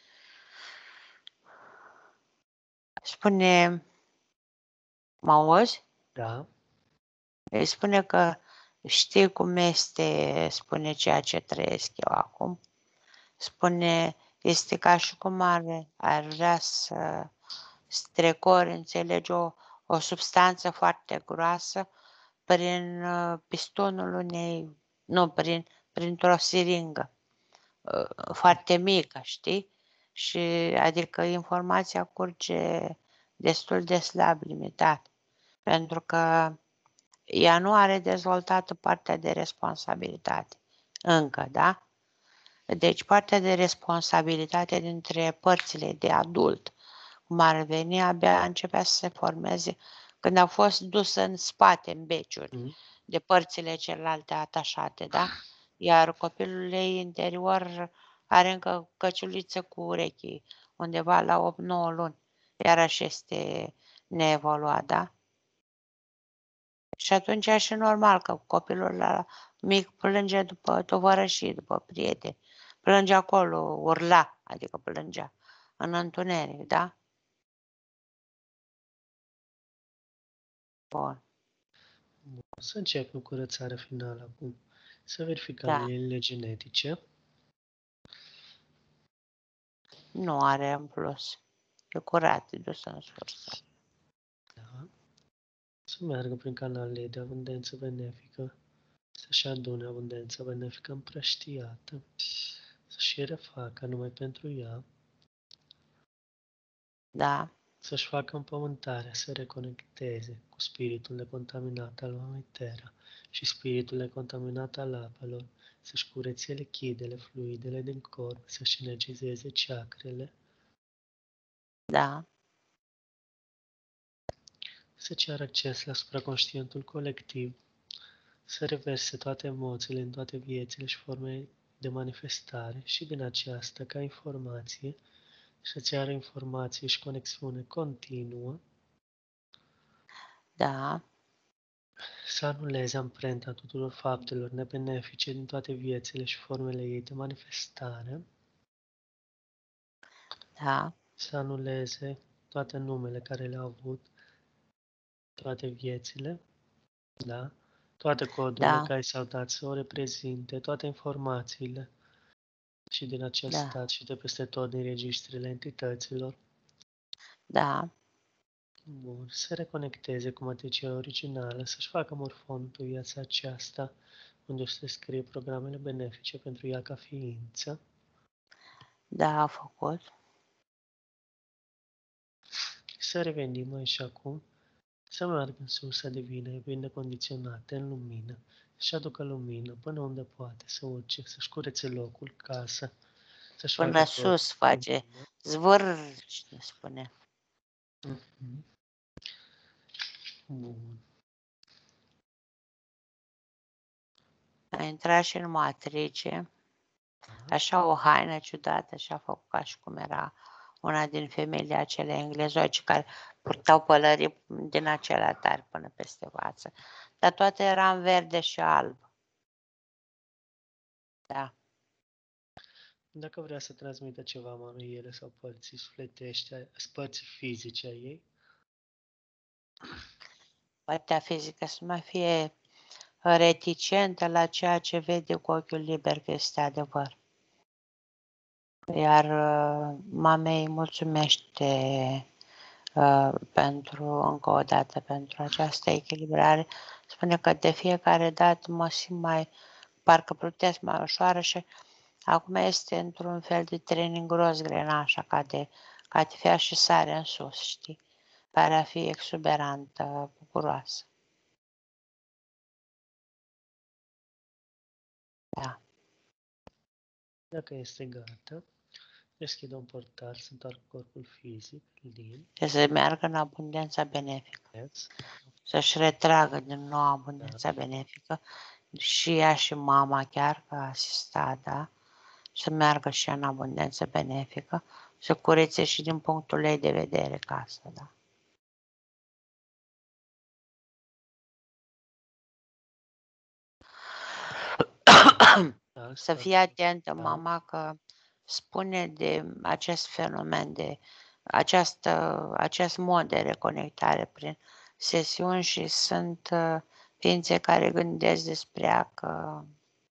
Spune, mă auzi? Da? Îi spune că știi cum este, spune ceea ce trăiesc eu acum. Spune, este ca și cum ar, ar vrea să strecori, înțelegi, o, o substanță foarte groasă prin uh, pistonul unei, nu, prin, printr-o siringă uh, foarte mică, știi? Și adică informația curge destul de slab, limitat, pentru că ea nu are dezvoltată partea de responsabilitate. Încă, da? Deci partea de responsabilitate dintre părțile de adult, cum ar veni, abia începea să se formeze când a fost dusă în spate, în beciuri, Mm? de părțile celelalte atașate, da? Iar copilul ei interior are încă căciuliță cu urechii, undeva la opt nouă luni, iarăși este neevoluat, da? Și atunci e și normal că copilul ăla mic plânge după tovărășii, după prieteni. Plânge acolo, urla, adică plângea în întuneric, da? Bun, Să începem curățarea finală acum. Să verificăm da. liniile genetice. Nu are în plus. E curat, e dus în sursă. Da? Să meargă prin canalele de abundență benefică. Să-și adune abundența benefică împrăștiată. Să-și refacă numai pentru ea. Da, Să-și facă împământarea, să reconecteze cu spiritul necontaminat al mamei Terra și spiritul necontaminat al apelor, să-și curețe lichidele, fluidele din corp, să-și energizeze chakrele, da, să ceară acces la supraconștientul colectiv, să reverse toate emoțiile în toate viețile și formele de manifestare și din aceasta ca informație să-ți ară informație și conexiune continuă, Da, să anuleze amprenta tuturor faptelor nebenefice din toate viețile și formele ei de manifestare, da, să anuleze toate numele care le-au avut, toate viețile, da? Toate codurile da, care s-au dat să o reprezinte, toate informațiile și din acel da, stat și de peste tot din registrele entităților. da, Bun. Să se reconecteze cu materia originală, să-și facă morfontul viața aceasta, unde o să se scrie programele benefice pentru ea ca ființă. da, a făcut. Să revenim aici și acum, să meargă în sursa divină, iubind necondiționată, în lumină, să-și aducă lumină până unde poate, să urce, să-și curețe locul, casa, să-și Până facă tot sus face lumină. zvârci, ne spune. Mhm. Bun. A intrat și în matrice, Da. așa o haină ciudată, și a făcut ca și cum era una din femeile acelea englezoici care purtau pălării din acelea tari până peste față. Dar toate era în verde și alb. Da. Dacă vrea să transmită ceva manuiele sau părții sufletești, părții fizice a ei, Partea fizică să mai fie reticentă la ceea ce vede cu ochiul liber că este adevăr. Iar uh, mamei mulțumește uh, pentru, încă o dată, pentru această echilibrare. Spune că de fiecare dată mă simt mai, parcă plutesc mai ușoară și acum este într-un fel de training gros grena, așa, ca de, ca de fia și sare în sus, știi? Pare a fi exuberantă, bucuroasă. Da. dacă este gata, deschide un portal, să întoarcă corpul fizic, lin, Trebuie să meargă în abundența benefică. yes, Să-și retragă din nou da, abundența benefică și ea și mama chiar, că asista, da? Să meargă și ea în abundență benefică, să curețe și din punctul ei de vedere casa, da? da, Să asta, fie atentă, da, mama, că spune de acest fenomen, de această, acest mod de reconectare prin sesiuni și sunt uh, ființe care gândesc despre ea că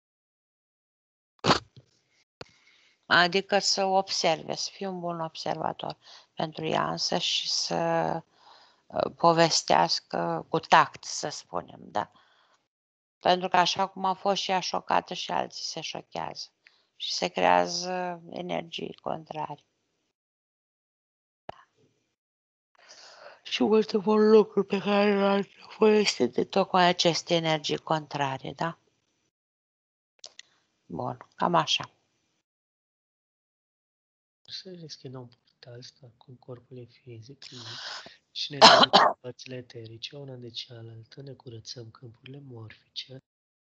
adică să observe, să fie un bun observator pentru ea însă și să uh, povestească cu tact, să spunem, da? Pentru că așa cum a fost și ea șocată și alții se șochează și se creează energii contrarii. Și ultimul lucru pe care l-am nevoie este de tocmai aceste energii contrare, da? Bun, cam așa. să deschidă un portal, să cu corpul ei fizic, lin, și ne legăm cu părțile eterice, una de cealaltă, ne curățăm câmpurile morfice,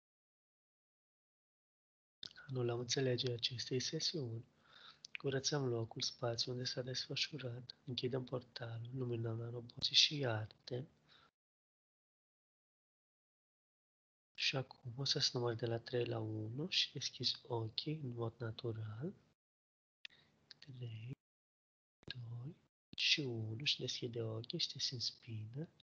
anulăm înțelegerea acestei sesiuni, curățăm locul, spațiul unde s-a desfășurat, închidem portalul, luminăm nanoboții și iarte. Și acum o să-ți număr de la trei la unu și deschizi ochii în mod natural. trei, doi și unu și deschide ochii și te simți bine.